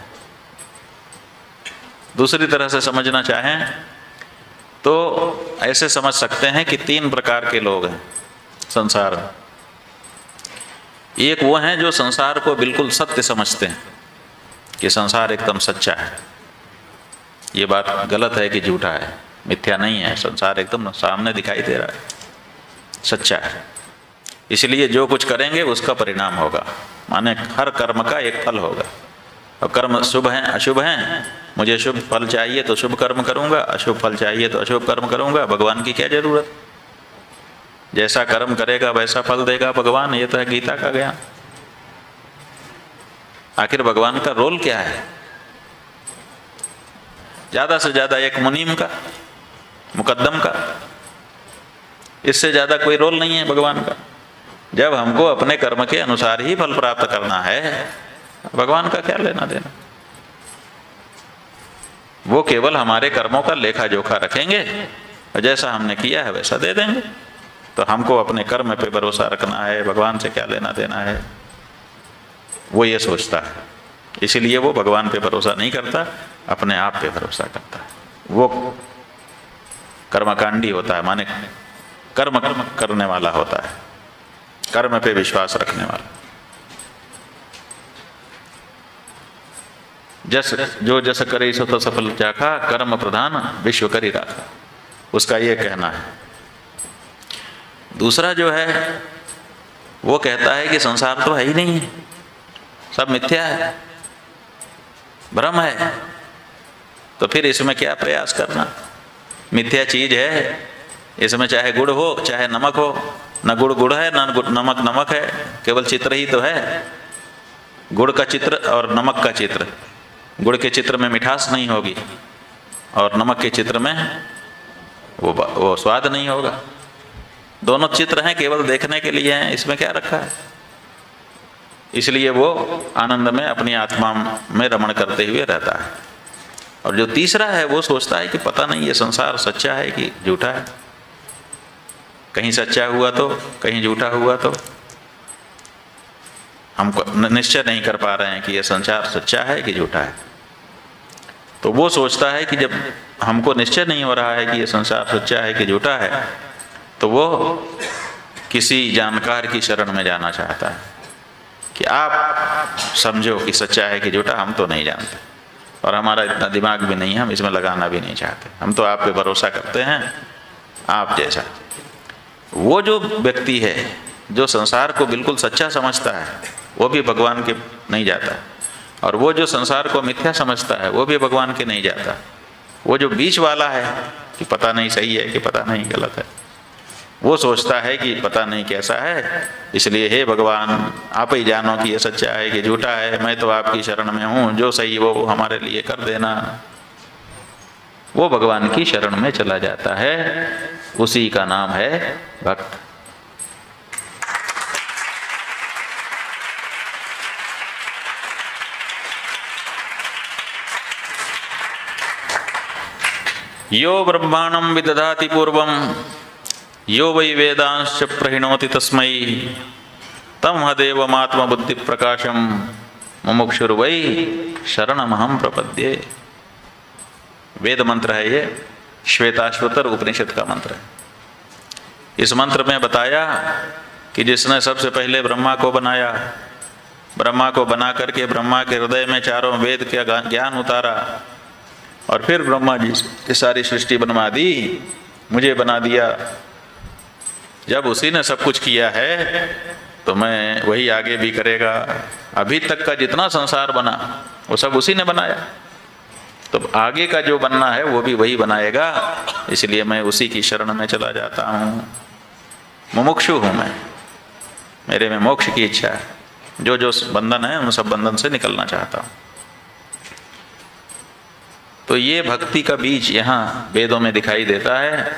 दूसरी तरह से समझना चाहें तो ऐसे समझ सकते हैं कि 3 प्रकार के लोग हैं संसार में। एक वो हैं जो संसार को बिल्कुल सत्य समझते हैं कि संसार एकदम सच्चा है, ये बात गलत है कि झूठा है, मिथ्या नहीं है, संसार एकदम सामने दिखाई दे रहा है, सच्चा है। इसलिए जो कुछ करेंगे उसका परिणाम होगा, माने हर कर्म का एक फल होगा। और कर्म शुभ हैं अशुभ हैं, मुझे शुभ फल चाहिए तो शुभ कर्म करूंगा, अशुभ फल चाहिए तो अशुभ कर्म करूंगा। भगवान की क्या जरूरत, जैसा कर्म करेगा वैसा फल देगा भगवान, ये तो है गीता का ज्ञान। आखिर भगवान का रोल क्या है? ज्यादा से ज्यादा एक मुनीम का, मुकद्दम का, इससे ज्यादा कोई रोल नहीं है भगवान का। जब हमको अपने कर्म के अनुसार ही फल प्राप्त करना है, भगवान का क्या लेना देना। वो केवल हमारे कर्मों का लेखा जोखा रखेंगे और जैसा हमने किया है वैसा दे देंगे। तो हमको अपने कर्म पे भरोसा रखना है, भगवान से क्या लेना देना है, वो ये सोचता है। इसीलिए वो भगवान पे भरोसा नहीं करता, अपने आप पे भरोसा करता है। वो कर्मकांडी होता है, माने कर्म करने वाला होता है, कर्म पे विश्वास रखने वाला। जस जो जस करे सो तो सफल चाखा, कर्म प्रधान विश्व करी राखा, उसका ये कहना है। दूसरा जो है वो कहता है कि संसार तो है ही नहीं है, सब मिथ्या है, भ्रम है, तो फिर इसमें क्या प्रयास करना, मिथ्या चीज है इसमें चाहे गुड़ हो चाहे नमक हो, न गुड़ गुड़ है न नमक नमक है, केवल चित्र ही तो है। गुड़ का चित्र और नमक का चित्र, गुड़ के चित्र में मिठास नहीं होगी और नमक के चित्र में वो स्वाद नहीं होगा। दोनों चित्र हैं, केवल देखने के लिए हैं, इसमें क्या रखा है। इसलिए वो आनंद में अपनी आत्मा में रमण करते हुए रहता है। और जो तीसरा है वो सोचता है कि पता नहीं ये संसार सच्चा है कि झूठा है, कहीं सच्चा हुआ तो कहीं झूठा हुआ तो हम निश्चय नहीं कर पा रहे हैं कि ये संसार सच्चा है कि झूठा है। तो वो सोचता है कि जब हमको निश्चय नहीं हो रहा है कि ये संसार सच्चा है कि झूठा है, तो वो किसी जानकार की शरण में जाना चाहता है कि आप समझो कि सच्चा है कि झूठा, हम तो नहीं जानते और हमारा इतना दिमाग भी नहीं है, हम इसमें लगाना भी नहीं चाहते, हम तो आप पे भरोसा करते हैं आप जैसा। वो जो व्यक्ति है जो संसार को बिल्कुल सच्चा समझता है वो भी भगवान के नहीं जाता, और वो जो संसार को मिथ्या समझता है वो भी भगवान के नहीं जाता। वो जो बीच वाला है कि पता नहीं सही है कि पता नहीं गलत है, वो सोचता है कि पता नहीं कैसा है, इसलिए हे भगवान आप ही जानो कि ये सच्चा है कि झूठा है, मैं तो आपकी शरण में हूँ, जो सही वो हमारे लिए कर देना। वो भगवान की शरण में चला जाता है, उसी का नाम है भक्त। यो ब्रह्माणं विदधाति पूर्वं यो वै वेदांश्च प्रहिणोति तस्मै तमहदेवमात्म बुद्धि प्रकाशम मुमुक्षुर्वै शरणमहं प्रपद्ये। वेद मंत्र है ये, श्वेताश्वतर उपनिषद का मंत्र है। इस मंत्र में बताया कि जिसने सबसे पहले ब्रह्मा को बनाया, ब्रह्मा को बना करके ब्रह्मा के हृदय में चारों वेद का ज्ञान उतारा और फिर ब्रह्मा जी की सारी सृष्टि बनवा दी, मुझे बना दिया। जब उसी ने सब कुछ किया है तो मैं वही आगे भी करेगा। अभी तक का जितना संसार बना वो सब उसी ने बनाया, तो आगे का जो बनना है वो भी वही बनाएगा, इसलिए मैं उसी की शरण में चला जाता हूँ। मुमुक्षु हूँ मैं, मेरे में मोक्ष की इच्छा है, जो जो बंधन है उन सब बंधन से निकलना चाहता हूँ। तो ये भक्ति का बीज यहाँ वेदों में दिखाई देता है।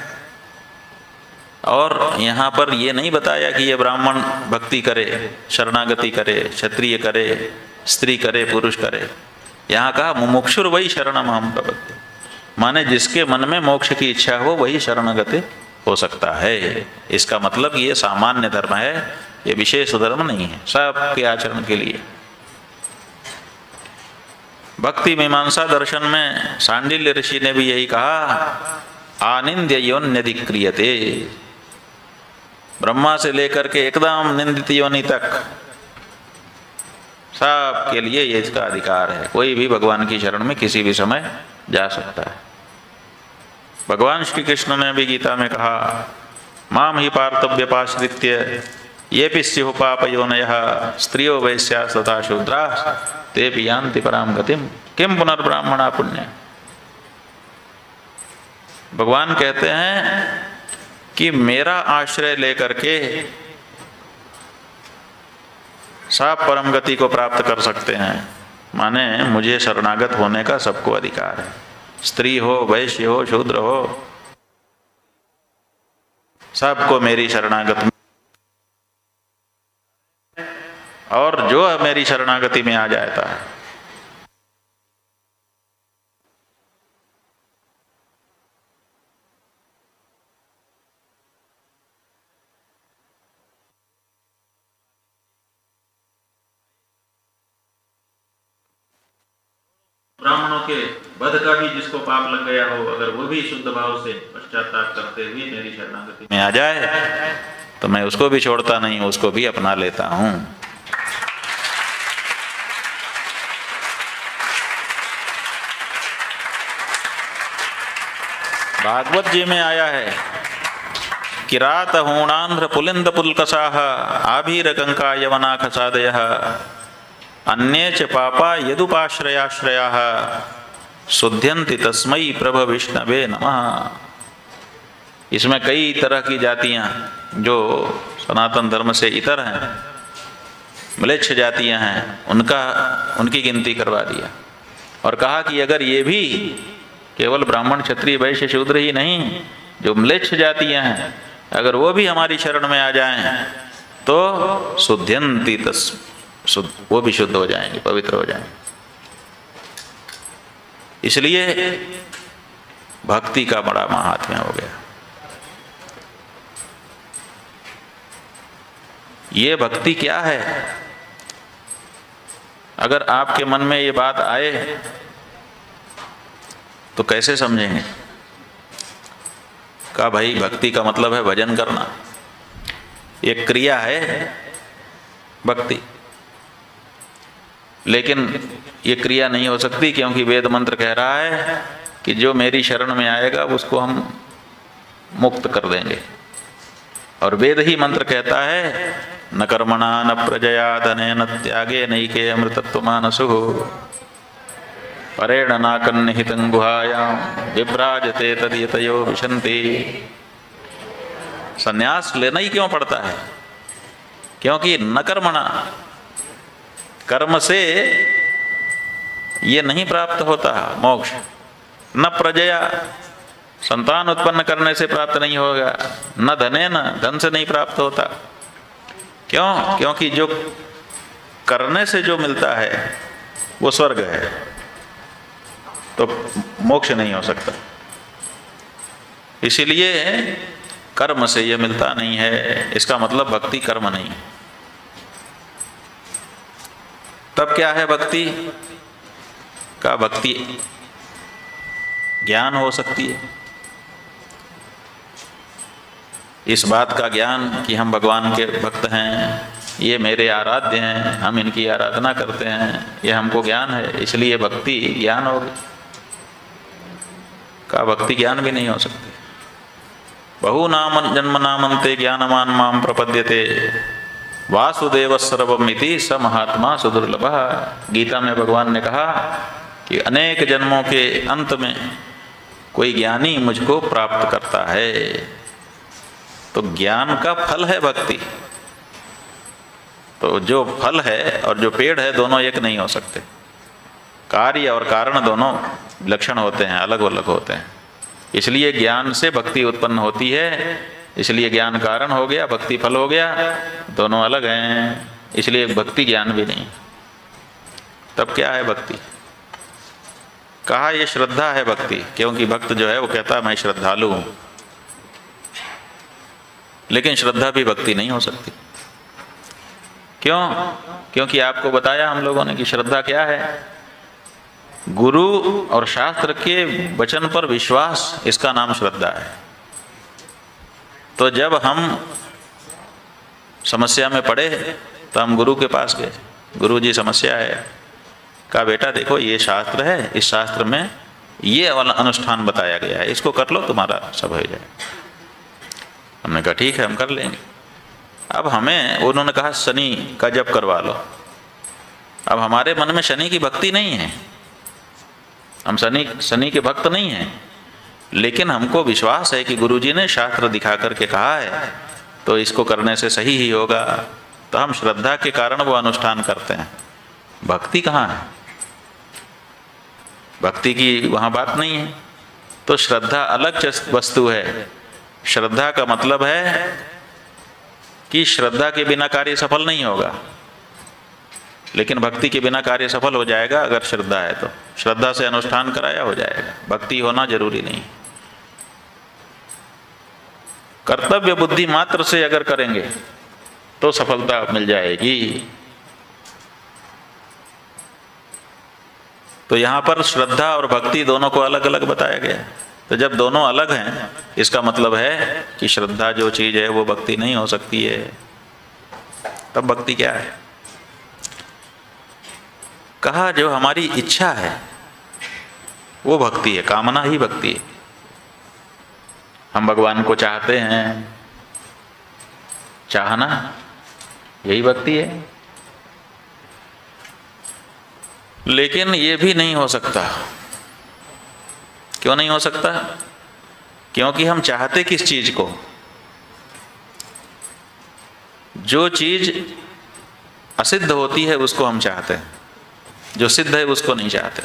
और यहाँ पर ये नहीं बताया कि ये ब्राह्मण भक्ति करे, शरणागति करे, क्षत्रिय करे, स्त्री करे, पुरुष करे। यहाँ कहा मुमुक्षुर वही शरणमहं प्रपद्ये, माने जिसके मन में मोक्ष की इच्छा हो वही शरणागति हो सकता है। इसका मतलब ये सामान्य धर्म है, ये विशेष धर्म नहीं है, सबके आचरण के लिए। भक्ति मीमांसा दर्शन में सांडिल्य ऋषि ने भी यही कहा, आनिंद्य योन्यधिक्रियते। ब्रह्मा से लेकर के एकदम निंदित योनि तक सब के लिए ये इसका अधिकार है, कोई भी भगवान की शरण में किसी भी समय जा सकता है। भगवान श्री कृष्ण ने भी गीता में कहा, माम ही पार्थव्यपाश्रित्य ये भी स्युः पापयोनयः स्त्रियो वैश्याः तथा शूद्राः तेऽपि यान्ति परां गतिम् किं पुनर्ब्राह्मणा पुण्य। भगवान कहते हैं कि मेरा आश्रय लेकर के सब परम गति को प्राप्त कर सकते हैं, माने मुझे शरणागत होने का सबको अधिकार है। स्त्री हो, वैश्य हो, शूद्र हो, सबको मेरी शरणागति, और जो मेरी शरणागति में आ जाता है ब्राह्मणों के वध का भी जिसको पाप लग गया हो, अगर वो भी शुद्ध भाव से पश्चाताप करते हुए मेरी शरणागति में आ जाए तो मैं उसको भी छोड़ता नहीं, उसको भी अपना लेता हूँ। भागवत जी में आया है, किरात हूणांध्र पुलिंद पुलकसाः आभीर कंका यवना खसादयः अन्ये च पापा यदुपाश्रयाश्रयाः शुद्ध्यन्ति तस्मै प्रभ विष्णवे नमः। इसमें कई तरह की जातियां जो सनातन धर्म से इतर हैं, म्लेच्छ जातियां हैं, उनकी गिनती करवा दिया और कहा कि अगर ये भी केवल ब्राह्मण क्षत्रिय वैश्य शूद्र ही नहीं, जो म्लेच्छ जातियां हैं, अगर वो भी हमारी शरण में आ जाएं तो शुद्ध्यन्ति वो भी शुद्ध हो जाएंगे, पवित्र हो जाएंगे। इसलिए भक्ति का बड़ा महात्म्य हो गया। ये भक्ति क्या है? अगर आपके मन में ये बात आए तो कैसे समझेंगे? का भाई भक्ति का मतलब है भजन करना, एक क्रिया है भक्ति, लेकिन ये क्रिया नहीं हो सकती क्योंकि वेद मंत्र कह रहा है कि जो मेरी शरण में आएगा उसको हम मुक्त कर देंगे। और वेद ही मंत्र कहता है न कर्मणा न प्रजया धनेन त्यागे नैके अमृतत्वमानसु परेण नाकन्निहितं गुहायां विभ्राजते तद्यतयो विशन्ति। संन्यास लेना ही क्यों पड़ता है? क्योंकि न कर्मणा, कर्म से ये नहीं प्राप्त होता मोक्ष, न प्रजया, संतान उत्पन्न करने से प्राप्त नहीं होगा, न धनेन, धन से नहीं प्राप्त होता। क्यों? क्योंकि जो करने से जो मिलता है वो स्वर्ग है, तो मोक्ष नहीं हो सकता। इसीलिए कर्म से ये मिलता नहीं है। इसका मतलब भक्ति कर्म नहीं है। तब क्या है भक्ति का? भक्ति ज्ञान हो सकती है, इस बात का ज्ञान कि हम भगवान के भक्त हैं, ये मेरे आराध्य हैं, हम इनकी आराधना करते हैं, ये हमको ज्ञान है, इसलिए भक्ति ज्ञान होगी। का भक्ति ज्ञान भी नहीं हो सकती। बहु नाम जन्म नामंते ज्ञानमान माम प्रपद्यते वासुदेव सर्वमिति स महात्मा सुदुर्लभ। गीता में भगवान ने कहा कि अनेक जन्मों के अंत में कोई ज्ञानी मुझको प्राप्त करता है। तो ज्ञान का फल है भक्ति। तो जो फल है और जो पेड़ है दोनों एक नहीं हो सकते। कार्य और कारण दोनों लक्षण होते हैं, अलग अलग होते हैं। इसलिए ज्ञान से भक्ति उत्पन्न होती है, इसलिए ज्ञान कारण हो गया, भक्ति फल हो गया, दोनों अलग हैं। इसलिए भक्ति ज्ञान भी नहीं। तब क्या है भक्ति? कहा ये श्रद्धा है भक्ति, क्योंकि भक्त जो है वो कहता है मैं श्रद्धालु हूं। लेकिन श्रद्धा भी भक्ति नहीं हो सकती। क्यों? क्योंकि आपको बताया हम लोगों ने कि श्रद्धा क्या है? गुरु और शास्त्र के वचन पर विश्वास, इसका नाम श्रद्धा है। तो जब हम समस्या में पड़े तो हम गुरु के पास गए, गुरु जी समस्या है। कहा बेटा देखो ये शास्त्र है, इस शास्त्र में ये वाला अनुष्ठान बताया गया है, इसको कर लो तुम्हारा सब हो जाए। हमने कहा ठीक है हम कर लेंगे। अब हमें उन्होंने कहा शनि का जप करवा लो। अब हमारे मन में शनि की भक्ति नहीं है, हम शनि के भक्त नहीं हैं, लेकिन हमको विश्वास है कि गुरुजी ने शास्त्र दिखा करके कहा है तो इसको करने से सही ही होगा। तो हम श्रद्धा के कारण वो अनुष्ठान करते हैं। भक्ति कहाँ है? भक्ति की वहाँ बात नहीं है। तो श्रद्धा अलग वस्तु है। श्रद्धा का मतलब है कि श्रद्धा के बिना कार्य सफल नहीं होगा, लेकिन भक्ति के बिना कार्य सफल हो जाएगा। अगर श्रद्धा है तो श्रद्धा से अनुष्ठान कराया हो जाएगा, भक्ति होना जरूरी नहीं। कर्तव्य बुद्धि मात्र से अगर करेंगे तो सफलता मिल जाएगी। तो यहाँ पर श्रद्धा और भक्ति दोनों को अलग अलग बताया गया। तो जब दोनों अलग हैं, इसका मतलब है कि श्रद्धा जो चीज है वो भक्ति नहीं हो सकती है। तब भक्ति क्या है? कहा जो हमारी इच्छा है वो भक्ति है, कामना ही भक्ति है। हम भगवान को चाहते हैं, चाहना यही भक्ति है। लेकिन ये भी नहीं हो सकता। क्यों नहीं हो सकता? क्योंकि हम चाहते किस चीज को? जो चीज असिद्ध होती है उसको हम चाहते हैं, जो सिद्ध है उसको नहीं चाहते।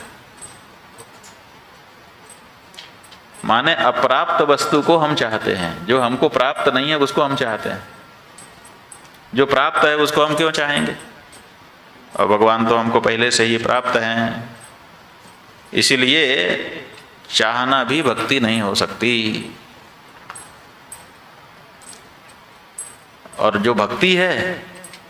माने अप्राप्त वस्तु को हम चाहते हैं, जो हमको प्राप्त नहीं है उसको हम चाहते हैं। जो प्राप्त है उसको हम क्यों चाहेंगे? और भगवान तो हमको पहले से ही प्राप्त हैं, इसीलिए चाहना भी भक्ति नहीं हो सकती। और जो भक्ति है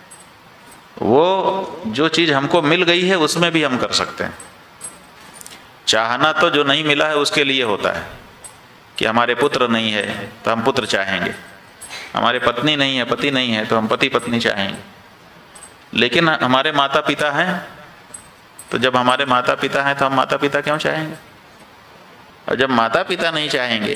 वो जो चीज हमको मिल गई है उसमें भी हम कर सकते हैं। चाहना तो जो नहीं मिला है उसके लिए होता है, कि हमारे पुत्र नहीं है तो हम पुत्र चाहेंगे, हमारे पत्नी नहीं है, पति नहीं है तो हम पति पत्नी चाहेंगे। लेकिन हमारे माता पिता हैं, तो जब हमारे माता पिता हैं तो हम माता पिता क्यों चाहेंगे? और जब माता पिता नहीं चाहेंगे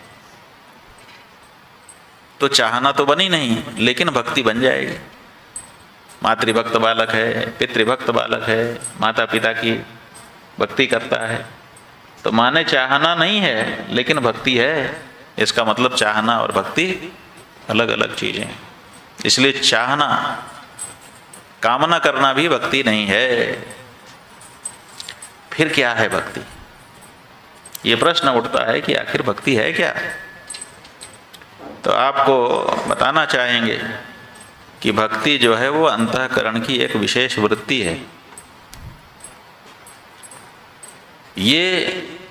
तो चाहना तो बनी नहीं, लेकिन भक्ति बन जाएगी। मातृभक्त बालक है, पितृभक्त बालक है, माता पिता की भक्ति करता है, तो माने चाहना नहीं है लेकिन भक्ति है। इसका मतलब चाहना और भक्ति अलग अलग चीजें हैं। इसलिए चाहना, कामना करना भी भक्ति नहीं है। फिर क्या है भक्ति? ये प्रश्न उठता है कि आखिर भक्ति है क्या? तो आपको बताना चाहेंगे कि भक्ति जो है वो अंतःकरण की एक विशेष वृत्ति है। ये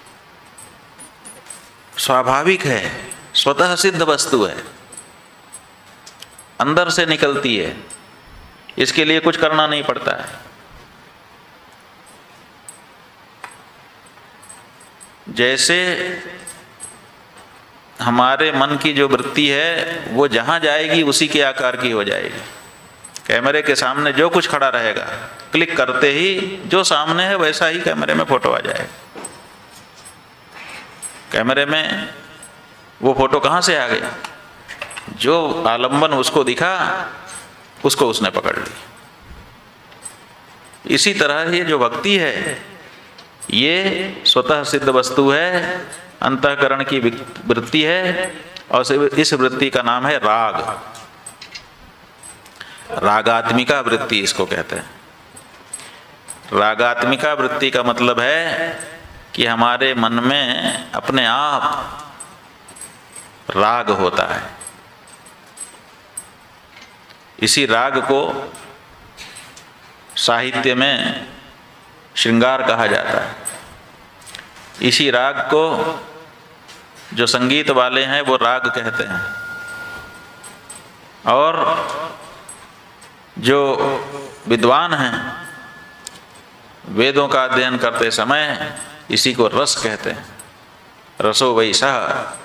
स्वाभाविक है, स्वतः सिद्ध वस्तु है, अंदर से निकलती है, इसके लिए कुछ करना नहीं पड़ता है। जैसे हमारे मन की जो वृत्ति है वो जहां जाएगी उसी के आकार की हो जाएगी। कैमरे के सामने जो कुछ खड़ा रहेगा, क्लिक करते ही जो सामने है वैसा ही कैमरे में फोटो आ जाएगा। कैमरे में वो फोटो कहाँ से आ गया? जो आलंबन उसको दिखा उसको उसने पकड़ ली। इसी तरह ये जो भक्ति है ये स्वतः सिद्ध वस्तु है, अंतःकरण की वृत्ति है, और इस वृत्ति का नाम है राग। रागात्मिका वृत्ति इसको कहते हैं। रागात्मिका वृत्ति का मतलब है कि हमारे मन में अपने आप राग होता है। इसी राग को साहित्य में श्रृंगार कहा जाता है। इसी राग को जो संगीत वाले हैं वो राग कहते हैं, और जो विद्वान हैं वेदों का अध्ययन करते समय इसी को रस कहते हैं। रसो वैसा।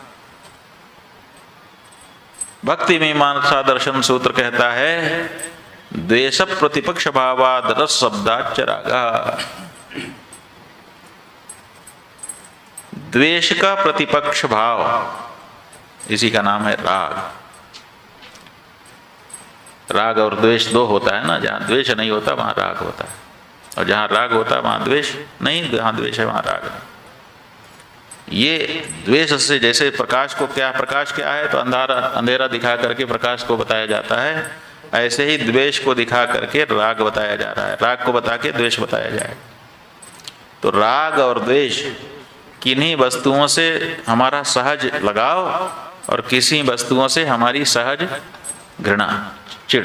भक्ति मीमांसा दर्शन सूत्र कहता है द्वेष प्रतिपक्ष भावाद रस शब्दाच्च रागा। द्वेष का प्रतिपक्ष भाव, इसी का नाम है राग। राग और द्वेष दो होता है ना, जहाँ द्वेष नहीं होता वहाँ राग होता है, और जहाँ राग होता है वहाँ द्वेष नहीं, जहाँ द्वेष है वहाँ राग नहीं। ये द्वेष से जैसे प्रकाश को प्रकाश क्या है तो अंधेरा दिखा करके प्रकाश को बताया जाता है, ऐसे ही द्वेष को दिखा करके राग बताया जा रहा है। राग को बता के द्वेष बताया जाएगा। तो राग और द्वेष किन्हीं वस्तुओं से हमारा सहज लगाव और किसी वस्तुओं से हमारी सहज घृणा, चिढ़,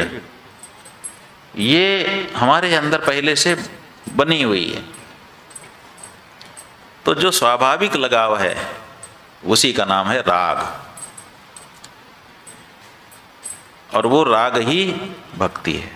ये हमारे अंदर पहले से बनी हुई है। तो जो स्वाभाविक लगाव है उसी का नाम है राग, और वो राग ही भक्ति है।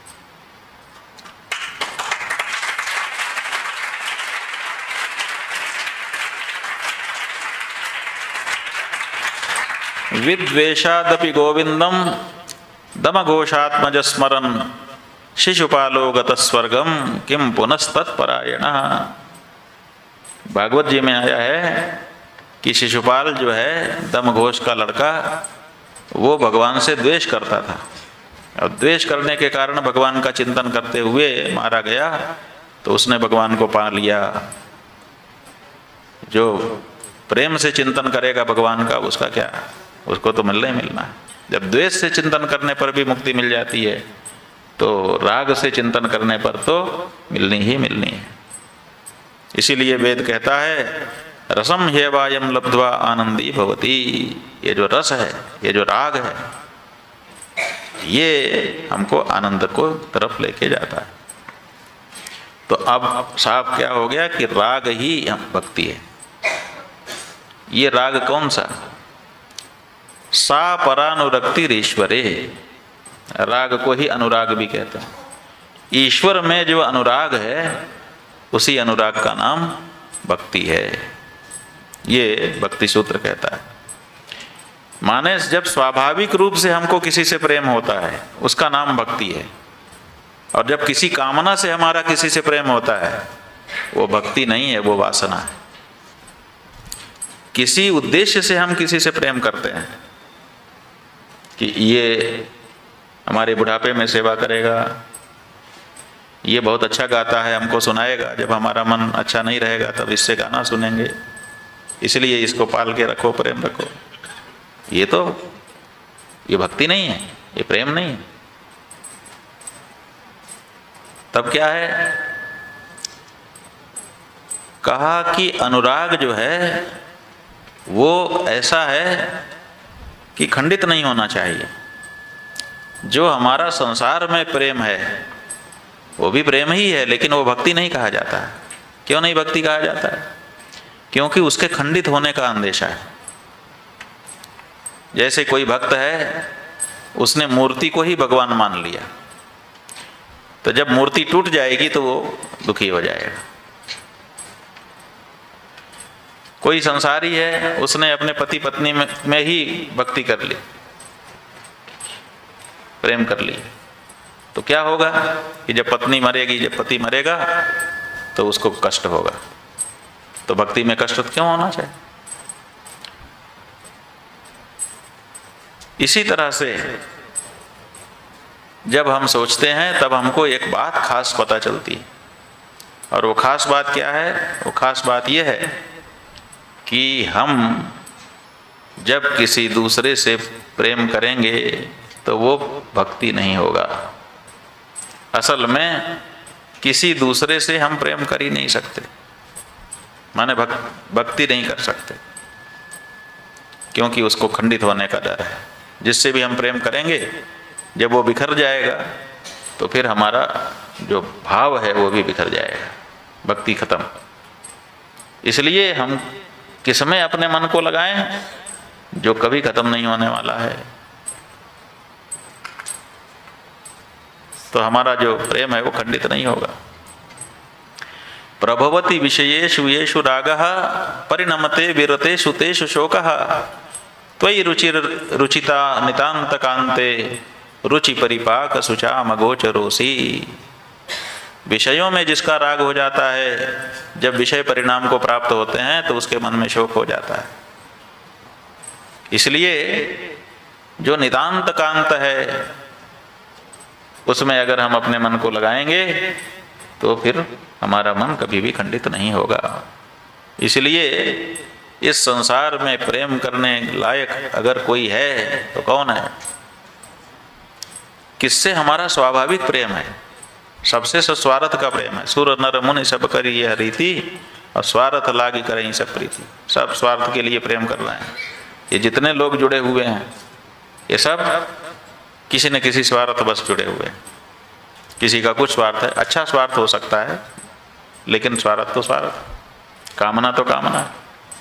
विद्वेषादपि गोविंदम दमघोषात्मज स्मरन् शिशुपालो गतस्वर्गम किम पुनस्तत्परायणः। भागवत जी में आया है कि शिशुपाल जो है दमघोष का लड़का, वो भगवान से द्वेष करता था, और द्वेष करने के कारण भगवान का चिंतन करते हुए मारा गया। तो उसने भगवान को पा लिया। जो प्रेम से चिंतन करेगा भगवान का, उसका क्या, उसको तो मिलना ही मिलना है। जब द्वेष से चिंतन करने पर भी मुक्ति मिल जाती है, तो राग से चिंतन करने पर तो मिलनी ही मिलनी है। इसीलिए वेद कहता है रसम ह्यवायम लब्ध्वा आनंदी भवति। ये जो रस है, ये जो राग है, ये हमको आनंद को तरफ लेके जाता है। तो अब साफ क्या हो गया कि राग ही भक्ति है। ये राग कौन सा? सा परानुरक्ति ईश्वरे। राग को ही अनुराग भी कहते हैं। ईश्वर में जो अनुराग है, उसी अनुराग का नाम भक्ति है। ये भक्ति सूत्र कहता है। माने जब स्वाभाविक रूप से हमको किसी से प्रेम होता है, उसका नाम भक्ति है। और जब किसी कामना से हमारा किसी से प्रेम होता है, वो भक्ति नहीं है, वो वासना है। किसी उद्देश्य से हम किसी से प्रेम करते हैं कि ये हमारे बुढ़ापे में सेवा करेगा, ये बहुत अच्छा गाता है, हमको सुनाएगा, जब हमारा मन अच्छा नहीं रहेगा तब इससे गाना सुनेंगे, इसलिए इसको पाल के रखो, प्रेम रखो। ये भक्ति नहीं है, ये प्रेम नहीं है। तब क्या है? कहा कि अनुराग जो है वो ऐसा है कि खंडित नहीं होना चाहिए। जो हमारा संसार में प्रेम है वो भी प्रेम ही है, लेकिन वो भक्ति नहीं कहा जाता है। क्यों नहीं भक्ति कहा जाता है? क्योंकि उसके खंडित होने का अंदेशा है। जैसे कोई भक्त है, उसने मूर्ति को ही भगवान मान लिया, तो जब मूर्ति टूट जाएगी तो वो दुखी हो जाएगा। कोई संसारी है, उसने अपने पति पत्नी में ही भक्ति कर ली, प्रेम कर ली, तो क्या होगा कि जब पत्नी मरेगी, जब पति मरेगा तो उसको कष्ट होगा। तो भक्ति में कष्ट क्यों होना चाहिए? इसी तरह से जब हम सोचते हैं तब हमको एक बात खास पता चलती है। और वो खास बात क्या है? वो खास बात यह है कि हम जब किसी दूसरे से प्रेम करेंगे तो वो भक्ति नहीं होगा। असल में किसी दूसरे से हम प्रेम कर ही नहीं सकते, माने भक्ति नहीं कर सकते, क्योंकि उसको खंडित होने का डर है। जिससे भी हम प्रेम करेंगे, जब वो बिखर जाएगा तो फिर हमारा जो भाव है वो भी बिखर जाएगा, भक्ति खत्म। इसलिए हम किसमें अपने मन को लगाएं? जो कभी खत्म नहीं होने वाला है। तो हमारा जो प्रेम है वो खंडित नहीं होगा। प्रभवति विषयेषु येषु रागः परिणमते विरतेषु तेषु शोकः त्वयि रुचिता नितांत कांते रुचि परिपाक सुचाम गोचरोसी। विषयों में जिसका राग हो जाता है, जब विषय परिणाम को प्राप्त होते हैं तो उसके मन में शोक हो जाता है। इसलिए जो नितांत कांत है, उसमें अगर हम अपने मन को लगाएंगे तो फिर हमारा मन कभी भी खंडित नहीं होगा। इसलिए इस संसार में प्रेम करने लायक अगर कोई है तो कौन है? किससे हमारा स्वाभाविक प्रेम है? सबसे स्वार्थ का प्रेम है। सुर नर मुनि सब करी ये रीति, और स्वार्थ लागी करें सब प्रीति। सब स्वार्थ के लिए प्रेम कर रहे हैं। ये जितने लोग जुड़े हुए हैं, ये सब किसी न किसी स्वार्थ बस जुड़े हुए हैं। किसी का कुछ स्वार्थ है, अच्छा स्वार्थ हो सकता है, लेकिन स्वार्थ तो स्वार्थ, कामना तो कामना है।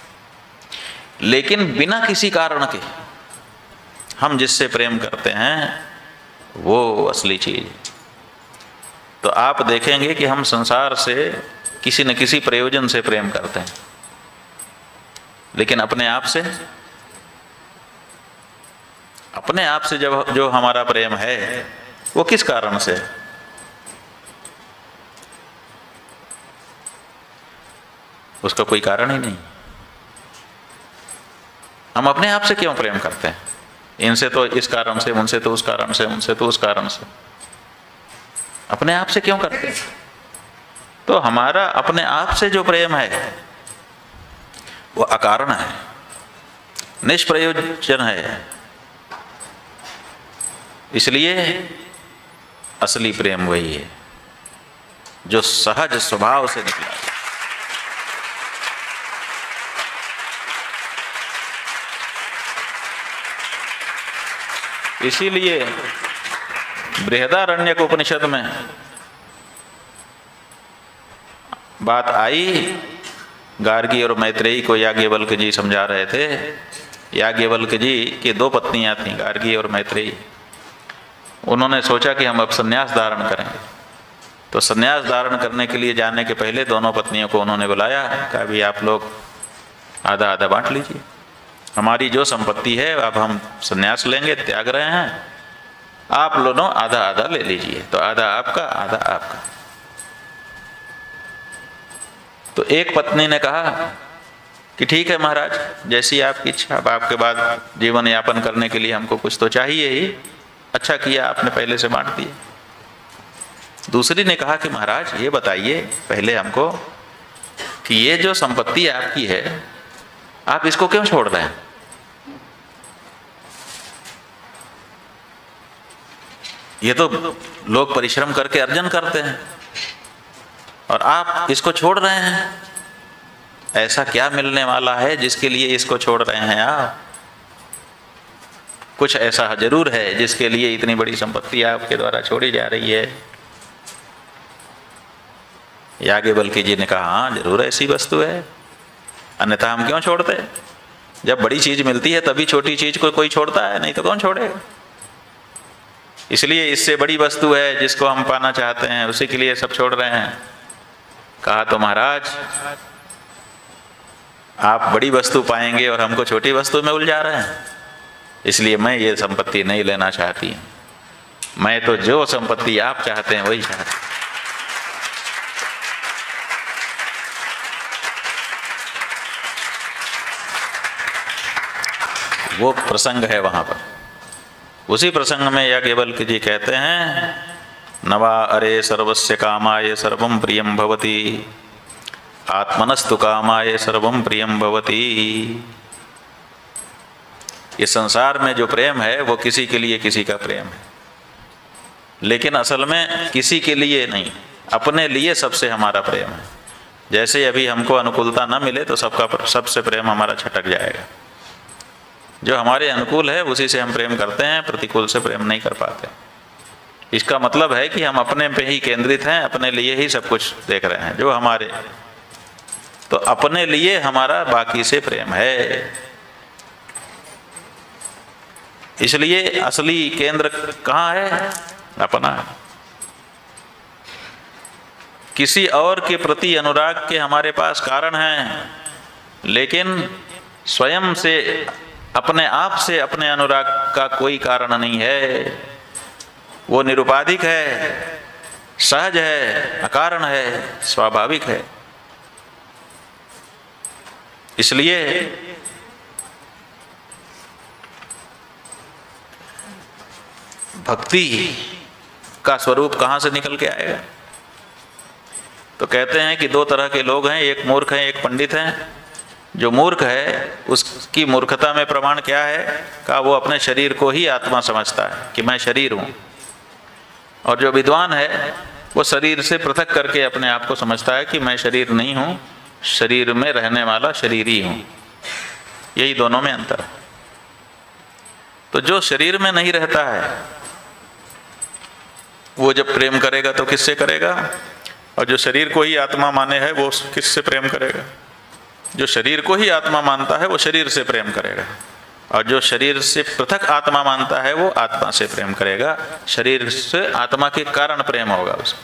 लेकिन बिना किसी कारण के हम जिससे प्रेम करते हैं वो असली चीज। तो आप देखेंगे कि हम संसार से किसी न किसी प्रयोजन से प्रेम करते हैं, लेकिन अपने आप से जब जो हमारा प्रेम है वो किस कारण से? उसका कोई कारण ही नहीं। हम अपने आप से क्यों प्रेम करते हैं? इनसे तो इस कारण से, उनसे तो उस कारण से, उनसे तो उस कारण से। अपने आप से क्यों करते हैं? तो हमारा अपने आप से जो प्रेम है वो अकारण है, निष्प्रयोजन है। इसलिए असली प्रेम वही है जो सहज स्वभाव से निकला है। इसीलिए बृहदारण्यक उपनिषद में बात आई, गार्गी और मैत्रेयी को याज्ञवल्क्य जी समझा रहे थे। याज्ञवल्क्य जी की 2 पत्नियां थीं, गार्गी और मैत्रेयी। उन्होंने सोचा कि हम अब संन्यास धारण करेंगे, तो संन्यास धारण करने के लिए जाने के पहले दोनों पत्नियों को उन्होंने बुलाया, कहा भी आप लोग आधा आधा बांट लीजिए, हमारी जो संपत्ति है अब हम संन्यास लेंगे, त्याग रहे हैं, आप लोगों आधा आधा ले लीजिए। तो आधा आपका, आधा आपका। तो एक पत्नी ने कहा कि ठीक है महाराज, जैसी आपकी इच्छा, अब आपके बाद जीवन यापन करने के लिए हमको कुछ तो चाहिए ही, अच्छा किया आपने पहले से बांट दिए। दूसरी ने कहा कि महाराज ये बताइए पहले हमको कि ये जो संपत्ति आपकी है, आप इसको क्यों छोड़ रहे हैं? ये तो लोग परिश्रम करके अर्जन करते हैं और आप इसको छोड़ रहे हैं। ऐसा क्या मिलने वाला है जिसके लिए इसको छोड़ रहे हैं आप? कुछ ऐसा जरूर है जिसके लिए इतनी बड़ी संपत्ति आपके द्वारा छोड़ी जा रही है। याज्ञवल्क्य जी ने कहा हाँ जरूर ऐसी वस्तु है, अन्यथा हम क्यों छोड़ते? जब बड़ी चीज मिलती है तभी छोटी चीज को कोई छोड़ता है, नहीं तो कौन छोड़ेगा। इसलिए इससे बड़ी वस्तु है जिसको हम पाना चाहते हैं, उसी के लिए सब छोड़ रहे हैं। कहा तो महाराज आप बड़ी वस्तु पाएंगे और हमको छोटी वस्तु में उलझा रहे हैं, इसलिए मैं ये संपत्ति नहीं लेना चाहती। मैं तो जो संपत्ति आप चाहते हैं वही चाहती हूं। वो प्रसंग है वहां पर। उसी प्रसंग में याज्ञवल्क्य जी कहते हैं, नवा अरे सर्वस्य कामाय सर्वं प्रियं भवति, आत्मनस्तु कामाय सर्वं प्रियं भवति। ये संसार में जो प्रेम है वो किसी के लिए किसी का प्रेम है, लेकिन असल में किसी के लिए नहीं, अपने लिए सबसे हमारा प्रेम है। जैसे अभी हमको अनुकूलता न मिले तो सबसे प्रेम हमारा छटक जाएगा। जो हमारे अनुकूल है उसी से हम प्रेम करते हैं, प्रतिकूल से प्रेम नहीं कर पाते। इसका मतलब है कि हम अपने पे ही केंद्रित हैं, अपने लिए ही सब कुछ देख रहे हैं जो हमारे, तो अपने लिए हमारा बाकी से प्रेम है। इसलिए असली केंद्र कहाँ है? अपना है। किसी और के प्रति अनुराग के हमारे पास कारण हैं, लेकिन स्वयं से अपने आप से अपने अनुराग का कोई कारण नहीं है। वो निरुपाधिक है, सहज है, अकारण है, स्वाभाविक है। इसलिए भक्ति का स्वरूप कहाँ से निकल के आएगा? तो कहते हैं कि 2 तरह के लोग हैं, एक मूर्ख है, एक पंडित है। जो मूर्ख है उसकी मूर्खता में प्रमाण क्या है? का वो अपने शरीर को ही आत्मा समझता है कि मैं शरीर हूँ, और जो विद्वान है वो शरीर से पृथक करके अपने आप को समझता है कि मैं शरीर नहीं हूँ, शरीर में रहने वाला शरीरी हूँ। यही दोनों में अंतर है। तो जो शरीर में नहीं रहता है वो जब प्रेम करेगा तो किससे करेगा? और जो शरीर को ही आत्मा माने है वो किससे प्रेम करेगा? जो शरीर को ही आत्मा मानता है वो शरीर से प्रेम करेगा, और जो शरीर से पृथक आत्मा मानता है वो आत्मा से प्रेम करेगा। शरीर से आत्मा के कारण प्रेम होगा उसको।